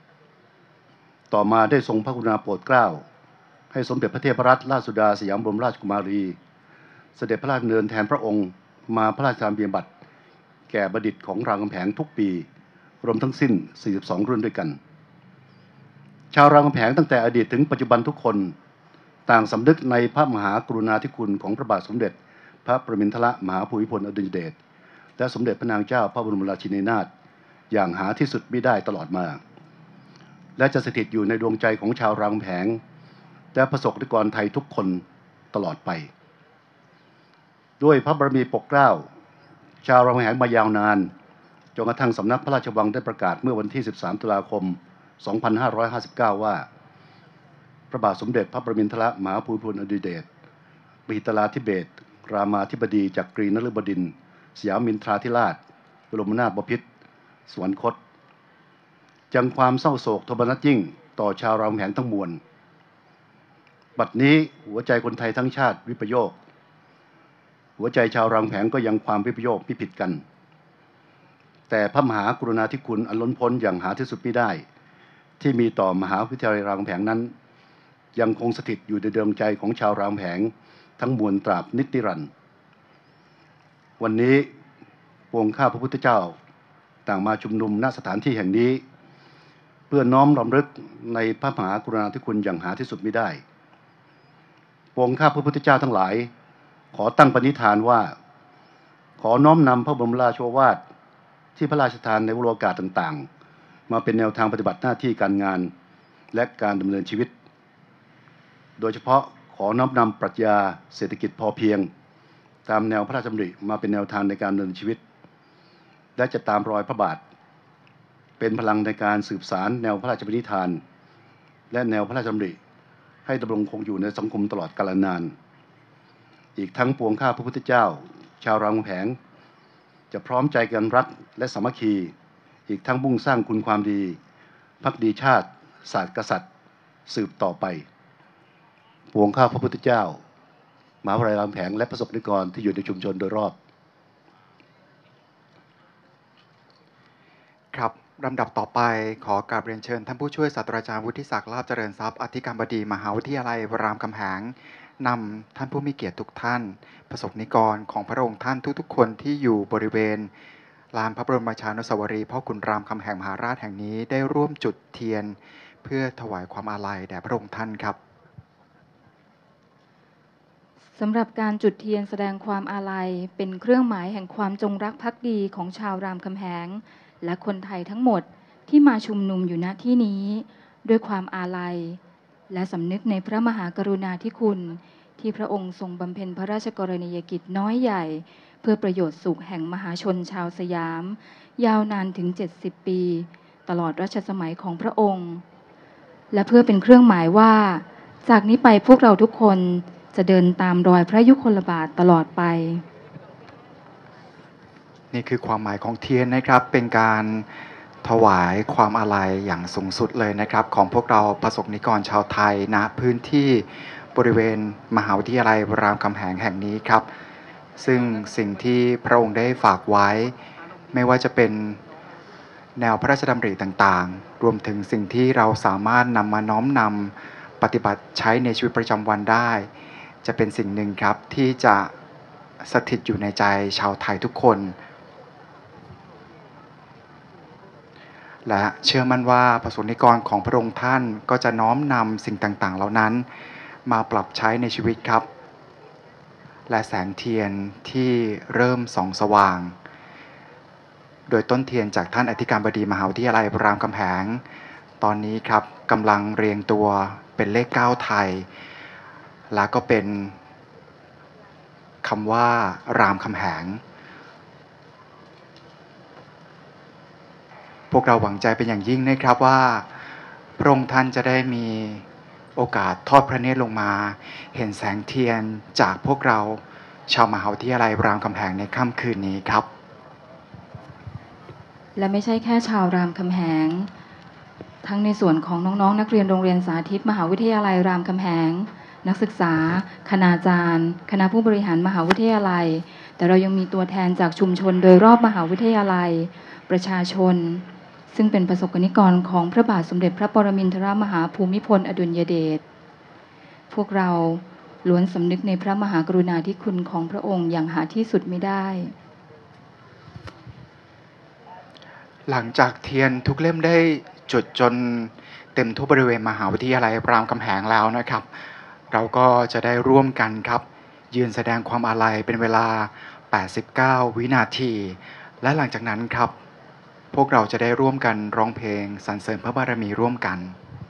7ต่อมาได้ทรงพระกรุณาโปรดเกล้าให้สมเด็จพระเทพรัตนราชสุดาสยามบรมราชกุมารีเสด็จพระราชดำเนินแทนพระองค์มาพระราชทานปริญญาบัตรแก่บัณฑิตของรามคำแหงทุกปีรวมทั้งสิ้น42 รุ่นด้วยกันชาวรามคำแหงตั้งแต่อดีตถึงปัจจุบันทุกคนต่างสำนึกในพระมหากรุณาธิคุณของพระบาทสมเด็จพระปรมินทรมหาภูมิพลอดุลยเดชและสมเด็จพระนางเจ้าพระบรมราชินีนาถอย่างหาที่สุดมิได้ตลอดมาและจะสถิตอยู่ในดวงใจของชาวรามคำแหงและประสบนิกรไทยทุกคนตลอดไปด้วยพระบารมีปกเกล้าชาวรามคำแหงมายาวนานจนกระทั่งสำนักพระราชวังได้ประกาศเมื่อวันที่ 13 ตุลาคม 2559 ว่าพระบาทสมเด็จพระปรมินทรมหาภูมิพลอดุลยเดชมหิตลาธิเบศรรามาธิบดีจักรีนฤบดินทร์สยามมินทราธิราชบรมนาถบพิตรสวรรคตจังความเศร้าโศกโทมนัสยิ่งต่อชาวรามคำแหงทั้งมวลบัดนี้หัวใจคนไทยทั้งชาติวิปโยคหัวใจชาวรามคำแหงก็ยังความวิปโยคพิผิดกันแต่พระมหากรุณาธิคุณอันล้นพ้นอย่างหาที่สุดมิได้ที่มีต่อมหาวิทยาลัยรามคำแหงนั้นยังคงสถิตอยู่ในดวงใจของชาวรามคำแหงทั้งมวลตราบนิรันดร์วันนี้ปวงข้าพระพุทธเจ้าต่างมาชุมนุมณสถานที่แห่งนี้เพื่อน้อมรำลึกในพระมหากรุณาธิคุณอย่างหาที่สุดมิได้ปวงข้าพระพุทธเจ้าทั้งหลายขอตั้งปณิธานว่าขอน้อมนำพระบรมราโชวาทที่พระราชทานในวโรกาสต่างมาเป็นแนวทางปฏิบัติหน้าที่การงานและการดำเนินชีวิตโดยเฉพาะขอน้อมนำปรัชญาเศรษฐกิจพอเพียงตามแนวพระราชดำริมาเป็นแนวทางในการดำเนินชีวิตและจะตามรอยพระบาทเป็นพลังในการสืบสานแนวพระราชปณิธานและแนวพระราชดำริให้ดำรงคงอยู่ในสังคมตลอดกาลนานอีกทั้งปวงข้าพระพุทธเจ้าชาวรามคำแหงจะพร้อมใจกันรักและสามัคคีอีกทั้งมุ่งสร้างคุณความดีภักดีชาติศาสตร์กษัตริย์สืบต่อไปปวงข้าพระพุทธเจ้ามหาวิทยาลัยรามคำแหงและประสบนิกรที่อยู่ในชุมชนโดยรอบครับลำดับต่อไปขอกราบเรียนเชิญท่านผู้ช่วยศาสตราจารย์วุฒิศักดิ์ลาภเจริญทรัพย์อธิการบดีมหาวิทยาลัยรามคำแหงนำท่านผู้มีเกียรติทุกท่านประสบนิกรของพระองค์ท่านทุกๆคนที่อยู่บริเวณลานพระบรมราชานุสาวรีย์พ่อขุนรามคำแหงมหาราชแห่งนี้ได้ร่วมจุดเทียนเพื่อถวายความอาลัยแด่พระองค์ท่านครับสำหรับการจุดเทียนแสดงความอาลัยเป็นเครื่องหมายแห่งความจงรักภักดีของชาวรามคำแหงและคนไทยทั้งหมดที่มาชุมนุมอยู่ณที่นี้ด้วยความอาลัยและสำนึกในพระมหากรุณาธิคุณที่พระองค์ทรงบำเพ็ญพระราชกรณียกิจน้อยใหญ่เพื่อประโยชน์สุขแห่งมหาชนชาวสยามยาวนานถึง70ปีตลอดรัชสมัยของพระองค์และเพื่อเป็นเครื่องหมายว่าจากนี้ไปพวกเราทุกคนจะเดินตามรอยพระยุคลบาทตลอดไปนี่คือความหมายของเทียนนะครับเป็นการถวายความอาลัยอย่างสูงสุดเลยนะครับของพวกเราประสบนิกรชาวไทยณพื้นที่บริเวณมหาวิทยาลัยรามคำแหงแห่งนี้ครับซึ่งสิ่งที่พระองค์ได้ฝากไว้ไม่ว่าจะเป็นแนวพระราชดำริต่างๆรวมถึงสิ่งที่เราสามารถนำมาน้อมนำปฏิบัติใช้ในชีวิตประจำวันได้จะเป็นสิ่งหนึ่งครับที่จะสถิตอยู่ในใจชาวไทยทุกคนและเชื่อมั่นว่าประสบนิกรของพระองค์ท่านก็จะน้อมนำสิ่งต่างๆเหล่านั้นมาปรับใช้ในชีวิตครับและแสงเทียนที่เริ่มส่องสว่างโดยต้นเทียนจากท่านอธิการบดีมหาวิทยาลัยรามคำแหงตอนนี้ครับกำลังเรียงตัวเป็นเลข9ไทยและก็เป็นคำว่ารามคำแหงพวกเราหวังใจเป็นอย่างยิ่งนะครับว่าพระองค์ท่านจะได้มีโอกาสทอดพระเนตรลงมาเห็นแสงเทียนจากพวกเราชาวมหาวิทยาลัยรามคำแหงในค่ำคืนนี้ครับและไม่ใช่แค่ชาวรามคำแหงทั้งในส่วนของน้องๆนักเรียนโรงเรียนสาธิตมหาวิทยาลัยรามคำแหงนักศึกษาคณาจารย์คณะผู้บริหารมหาวิทยาลัยแต่เรายังมีตัวแทนจากชุมชนโดยรอบมหาวิทยาลัยประชาชนซึ่งเป็นประสบนิกรของพระบาทสมเด็จพระปรมินทรมหาภูมิพลอดุลยเดชพวกเราล้วนสำนึกในพระมหากรุณาธิคุณของพระองค์อย่างหาที่สุดไม่ได้หลังจากเทียนทุกเล่มได้จุดจนเต็มทั่วบริเวณมหาวิทยาลัยรามคำแหงแล้วนะครับเราก็จะได้ร่วมกันครับยืนแสดงความอาลัยเป็นเวลา89วินาทีและหลังจากนั้นครับพวกเราจะได้ร่วมกันร้องเพลงสรรเสริญพระบารมีร่วมกัน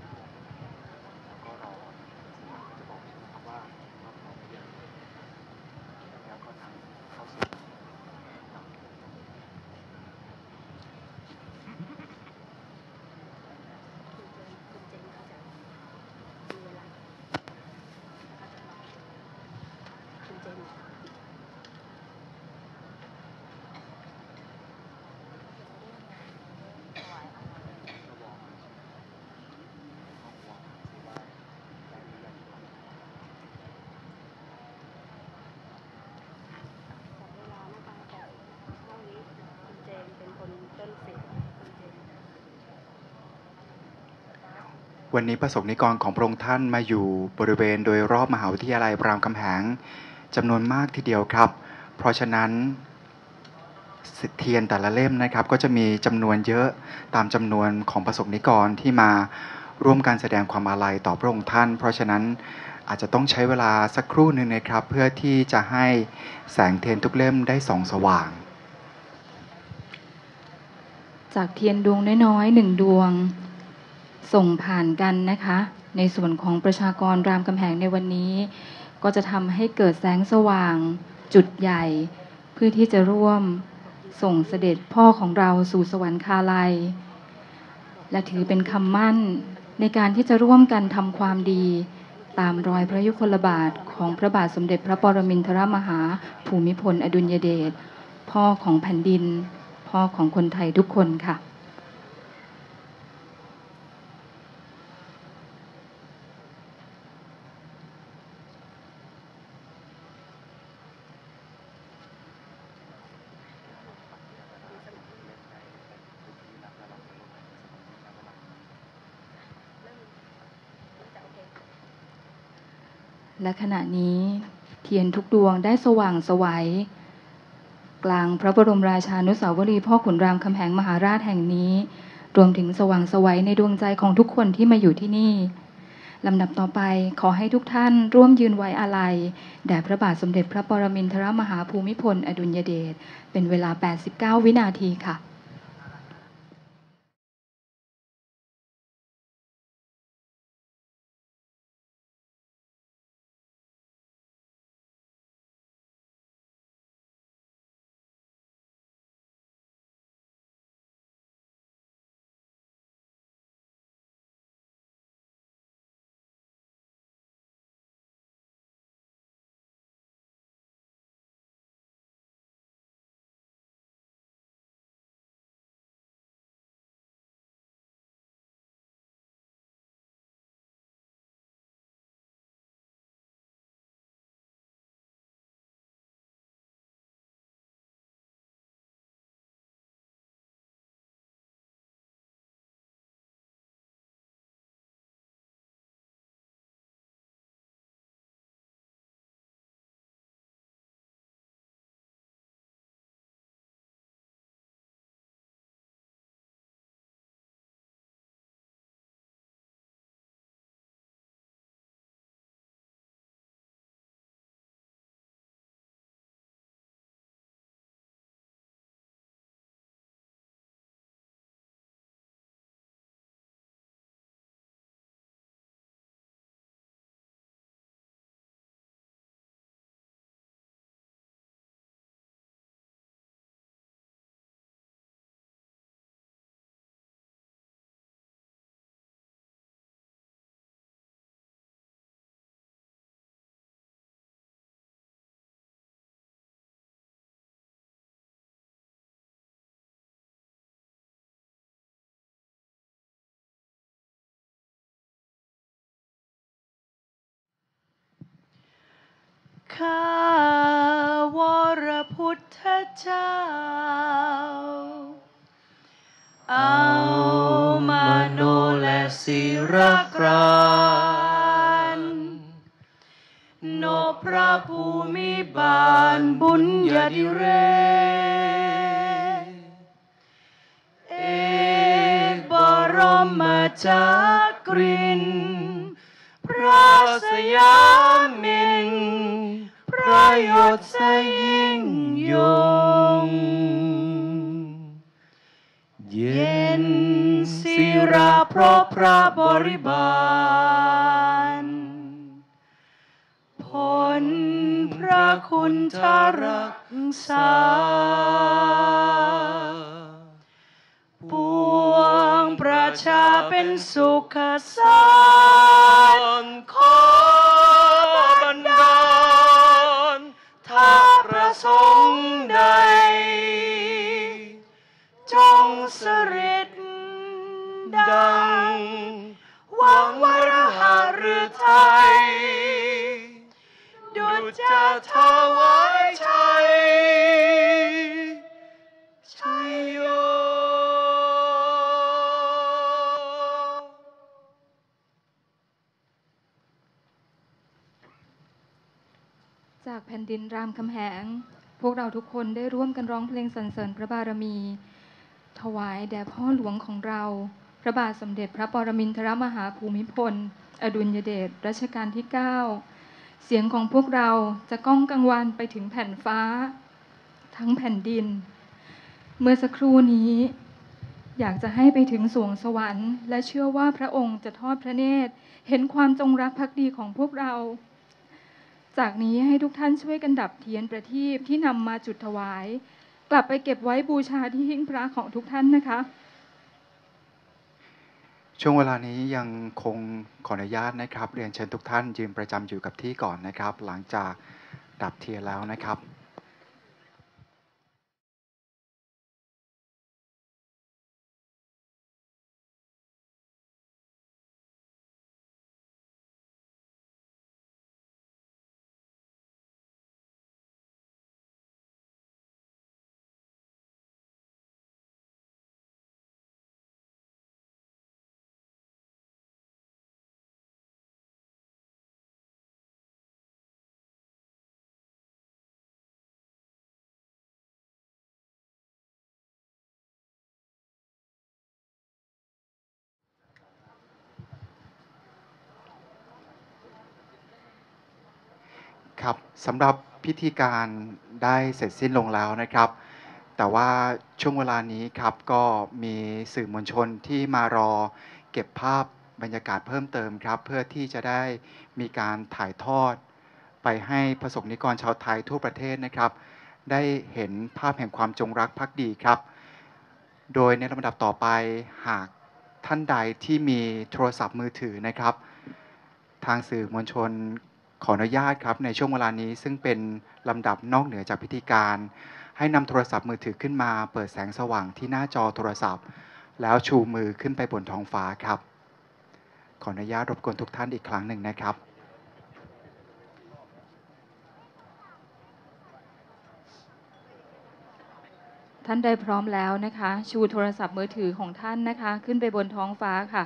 วันนี้ประสบนิกรของพระองค์ท่านมาอยู่บริเวณโดยรอบมหาวิทยาลัยรามคำแหงจำนวนมากทีเดียวครับเพราะฉะนั้นเทียนแต่ละเล่มนะครับก็จะมีจำนวนเยอะตามจำนวนของประสบนิกรที่มาร่วมการแสดงความอาลัยต่อพระองค์ท่านเพราะฉะนั้นอาจจะต้องใช้เวลาสักครู่หนึ่งนะครับเพื่อที่จะให้แสงเทียนทุกเล่มได้ส่องสว่างจากเทียนดวงน้อยๆหนึ่งดวงส่งผ่านกันนะคะในส่วนของประชากรรามคำแหงในวันนี้ก็จะทำให้เกิดแสงสว่างจุดใหญ่เพื่อที่จะร่วมส่งเสด็จพ่อของเราสู่สวรรคาลัยและถือเป็นคำมั่นในการที่จะร่วมกันทำความดีตามรอยพระยุคลบาทของพระบาทสมเด็จพระปรมินทรมหาภูมิพลอดุลยเดชพ่อของแผ่นดินพ่อของคนไทยทุกคนค่ะและขณะนี้เทียนทุกดวงได้สว่างไสวกลางพระบรมราชานุสาวรีย์พ่อขุนรามคำแหงมหาราชแห่งนี้รวมถึงสว่างไสวในดวงใจของทุกคนที่มาอยู่ที่นี่ลำดับต่อไปขอให้ทุกท่านร่วมยืนไว้อาลัยแด่พระบาทสมเด็จพระปรมินทรมหาภูมิพลอดุลยเดชเป็นเวลา89วินาทีค่ะข้าวรพุทธเจ้าเอามาโนและศิรกรานโนพระภูมิบาลบุญญาธิเรศเอกบรมจักรินทร์พระสยามินทร์พระยศยิ่งยงเย็นศิระเพราะพระบริบาลผลพระคุณทรักษาปวงประชาเป็นสุขสันต์ขอบันดาลถ้าประสงค์ใดจงสำเร็จดังหวังวรหฤทัยดุจจะถวายชัยชัยโยจากแผ่นดินรามคำแหงพวกเราทุกคนได้ร่วมกันร้องเพลงสรรเสริญพระบารมีถวายแด่พ่อหลวงของเราพระบาทสมเด็จพระปรมินทรมหาภูมิพลอดุลยเดชรัชกาลที่ 9เสียงของพวกเราจะก้องกังวานไปถึงแผ่นฟ้าทั้งแผ่นดินเมื่อสักครู่นี้อยากจะให้ไปถึงสวงสวรรค์และเชื่อว่าพระองค์จะทอดพระเนตรเห็นความจงรักภักดีของพวกเราจากนี้ให้ทุกท่านช่วยกันดับเทียนประทีปที่นำมาจุดถวายกลับไปเก็บไว้บูชาที่หิ้งพระของทุกท่านนะคะช่วงเวลานี้ยังคงขออนุญาตนะครับเรียนเชิญทุกท่านยืนประจำอยู่กับที่ก่อนนะครับหลังจากดับเทียนแล้วนะครับครับสำหรับพิธีการได้เสร็จสิ้นลงแล้วนะครับแต่ว่าช่วงเวลานี้ครับก็มีสื่อมวลชนที่มารอเก็บภาพบรรยากาศเพิ่มเติมครับเพื่อที่จะได้มีการถ่ายทอดไปให้ประสบนิกรชาวไทยทั่วประเทศนะครับได้เห็นภาพแห่งความจงรักภักดีครับโดยในลำดับต่อไปหากท่านใดที่มีโทรศัพท์มือถือนะครับทางสื่อมวลชนขออนุญาตครับในช่วงเวลานี้ซึ่งเป็นลำดับนอกเหนือจากพิธีการให้นำโทรศัพท์มือถือขึ้นมาเปิดแสงสว่างที่หน้าจอโทรศัพท์แล้วชูมือขึ้นไปบนท้องฟ้าครับขออนุญาตรบกวนทุกท่านอีกครั้งหนึ่งนะครับท่านใดพร้อมแล้วนะคะชูโทรศัพท์มือถือของท่านนะคะขึ้นไปบนท้องฟ้าค่ะ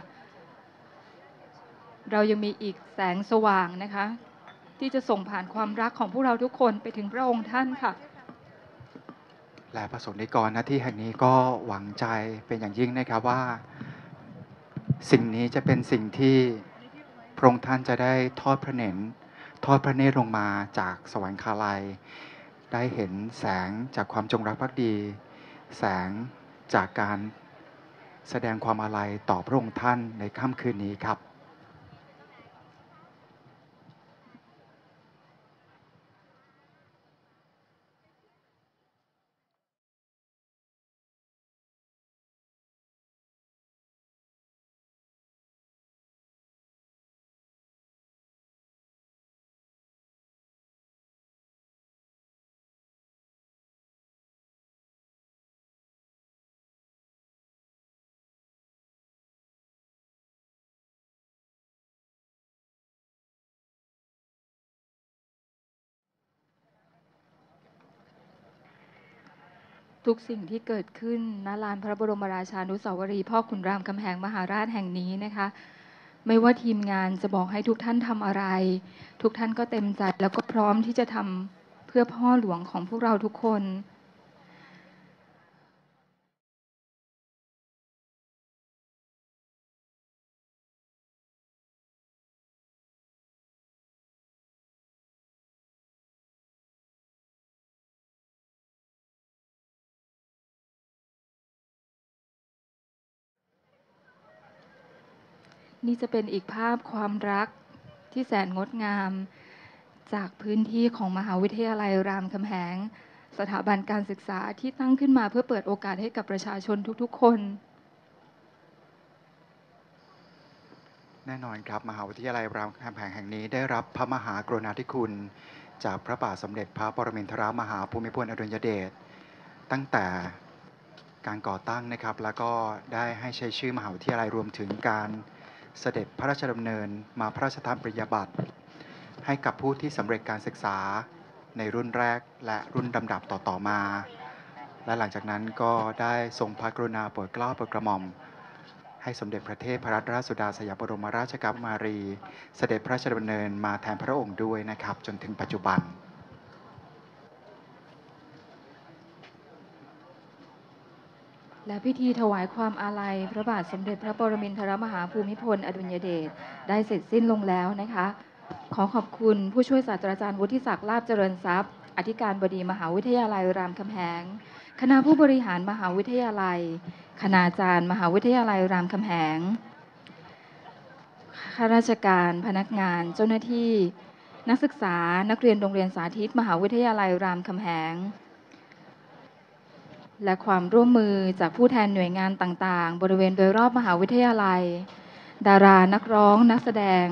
เรายังมีอีกแสงสว่างนะคะที่จะส่งผ่านความรักของพวกเราทุกคนไปถึงพระองค์ท่านค่ะและประสบนิกรณที่แห่งนี้ก็หวังใจเป็นอย่างยิ่งนะครับว่าสิ่งนี้จะเป็นสิ่งที่พระองค์ท่านจะได้ทอดพระเนตรลงมาจากสวรรคาลัยได้เห็นแสงจากความจงรักภักดีแสงจากการแสดงความอาลัยต่อพระองค์ท่านในค่ำคืนนี้ครับทุกสิ่งที่เกิดขึ้นณลานพระบรมราชานุสาวรีย์พ่อขุนรามคำแหงมหาราชแห่งนี้นะคะไม่ว่าทีมงานจะบอกให้ทุกท่านทำอะไรทุกท่านก็เต็มใจแล้วก็พร้อมที่จะทำเพื่อพ่อหลวงของพวกเราทุกคนนี่จะเป็นอีกภาพความรักที่แสนงดงามจากพื้นที่ของมหาวิทยาลัยรามคำแหงสถาบันการศึกษาที่ตั้งขึ้นมาเพื่อเปิดโอกาสให้กับประชาชนทุกๆคนแน่นอนครับมหาวิทยาลัยรามคำแหงแห่งนี้ได้รับพระมหากรุณาธิคุณจากพระบาทสมเด็จพระปรมินทรมหาภูมิพลอดุลยเดชตั้งแต่การก่อตั้งนะครับแล้วก็ได้ให้ใช้ชื่อมหาวิทยาลัยรวมถึงการเสด็จพระราชดำเนินมาพระราชทานปริญญาบัตรให้กับผู้ที่สำเร็จการศึกษาในรุ่นแรกและรุ่นลำดับต่อมาและหลังจากนั้นก็ได้ทรงพระกรุณาโปรดเกล้าโปรดกระหม่อมให้สมเด็จพระเทพรัตนราชสุดาสยามบรมราชกุมารีเสด็จพระราชดำเนินมาแทนพระองค์ด้วยนะครับจนถึงปัจจุบันและพิธีถวายความอาลัยพระบาทสมเด็จพระปรมินทรมหาภูมิพลอดุลยเดชได้เสร็จสิ้นลงแล้วนะคะขอขอบคุณผู้ช่วยศาสตราจารย์วุฒิศักดิ์ลาภเจริญทรัพย์อธิการบดีมหาวิทยาลัยรามคำแหงคณะผู้บริหารมหาวิทยาลัยคณาจารย์มหาวิทยาลัยรามคำแหงข้าราชการพนักงานเจ้าหน้าที่นักศึกษานักเรียนโรงเรียนสาธิตมหาวิทยาลัยรามคำแหงและความร่วมมือจากผู้แทนหน่วยงานต่างๆบริเวณโดยรอบมหาวิทยาลัยดารานักร้องนักแสดง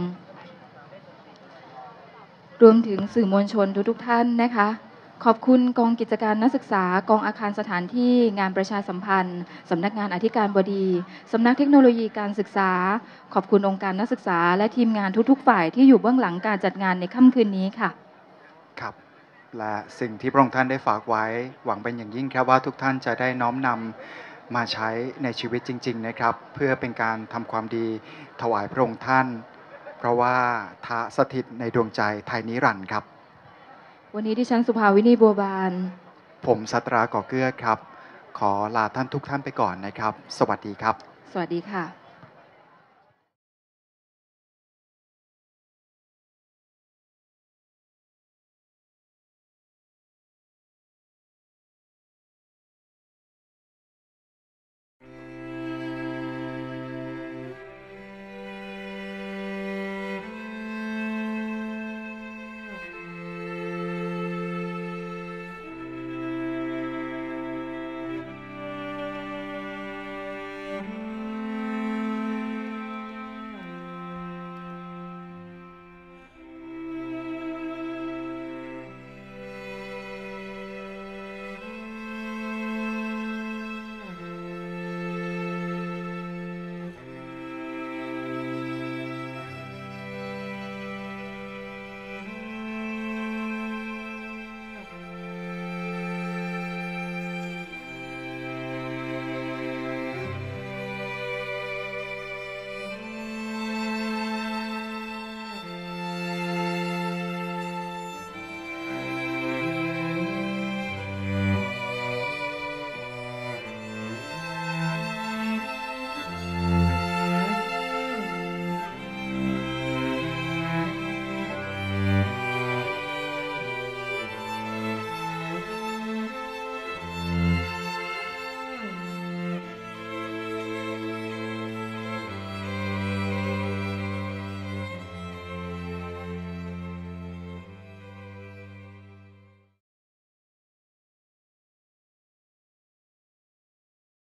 รวมถึงสื่อมวลชนทุกท่านนะคะขอบคุณกองกิจการนักศึกษากองอาคารสถานที่งานประชาสัมพันธ์สำนักงานอธิการบดีสำนักเทคโนโลยีการศึกษาขอบคุณองค์การนักศึกษาและทีมงานทุกๆฝ่ายที่อยู่เบื้องหลังการจัดงานในค่ำคืนนี้ค่ะครับและสิ่งที่พระองค์ท่านได้ฝากไว้หวังเป็นอย่างยิ่งครับว่าทุกท่านจะได้น้อมนำมาใช้ในชีวิตจริงๆนะครับเพื่อเป็นการทำความดีถวายพระองค์ท่านเพราะว่าทะสถิตในดวงใจไทยนิรันดร์ครับวันนี้ดิฉันสุภาวินีบัวบานผมสัตราก่อเกื้อครับขอลาท่านทุกท่านไปก่อนนะครับสวัสดีครับสวัสดีค่ะ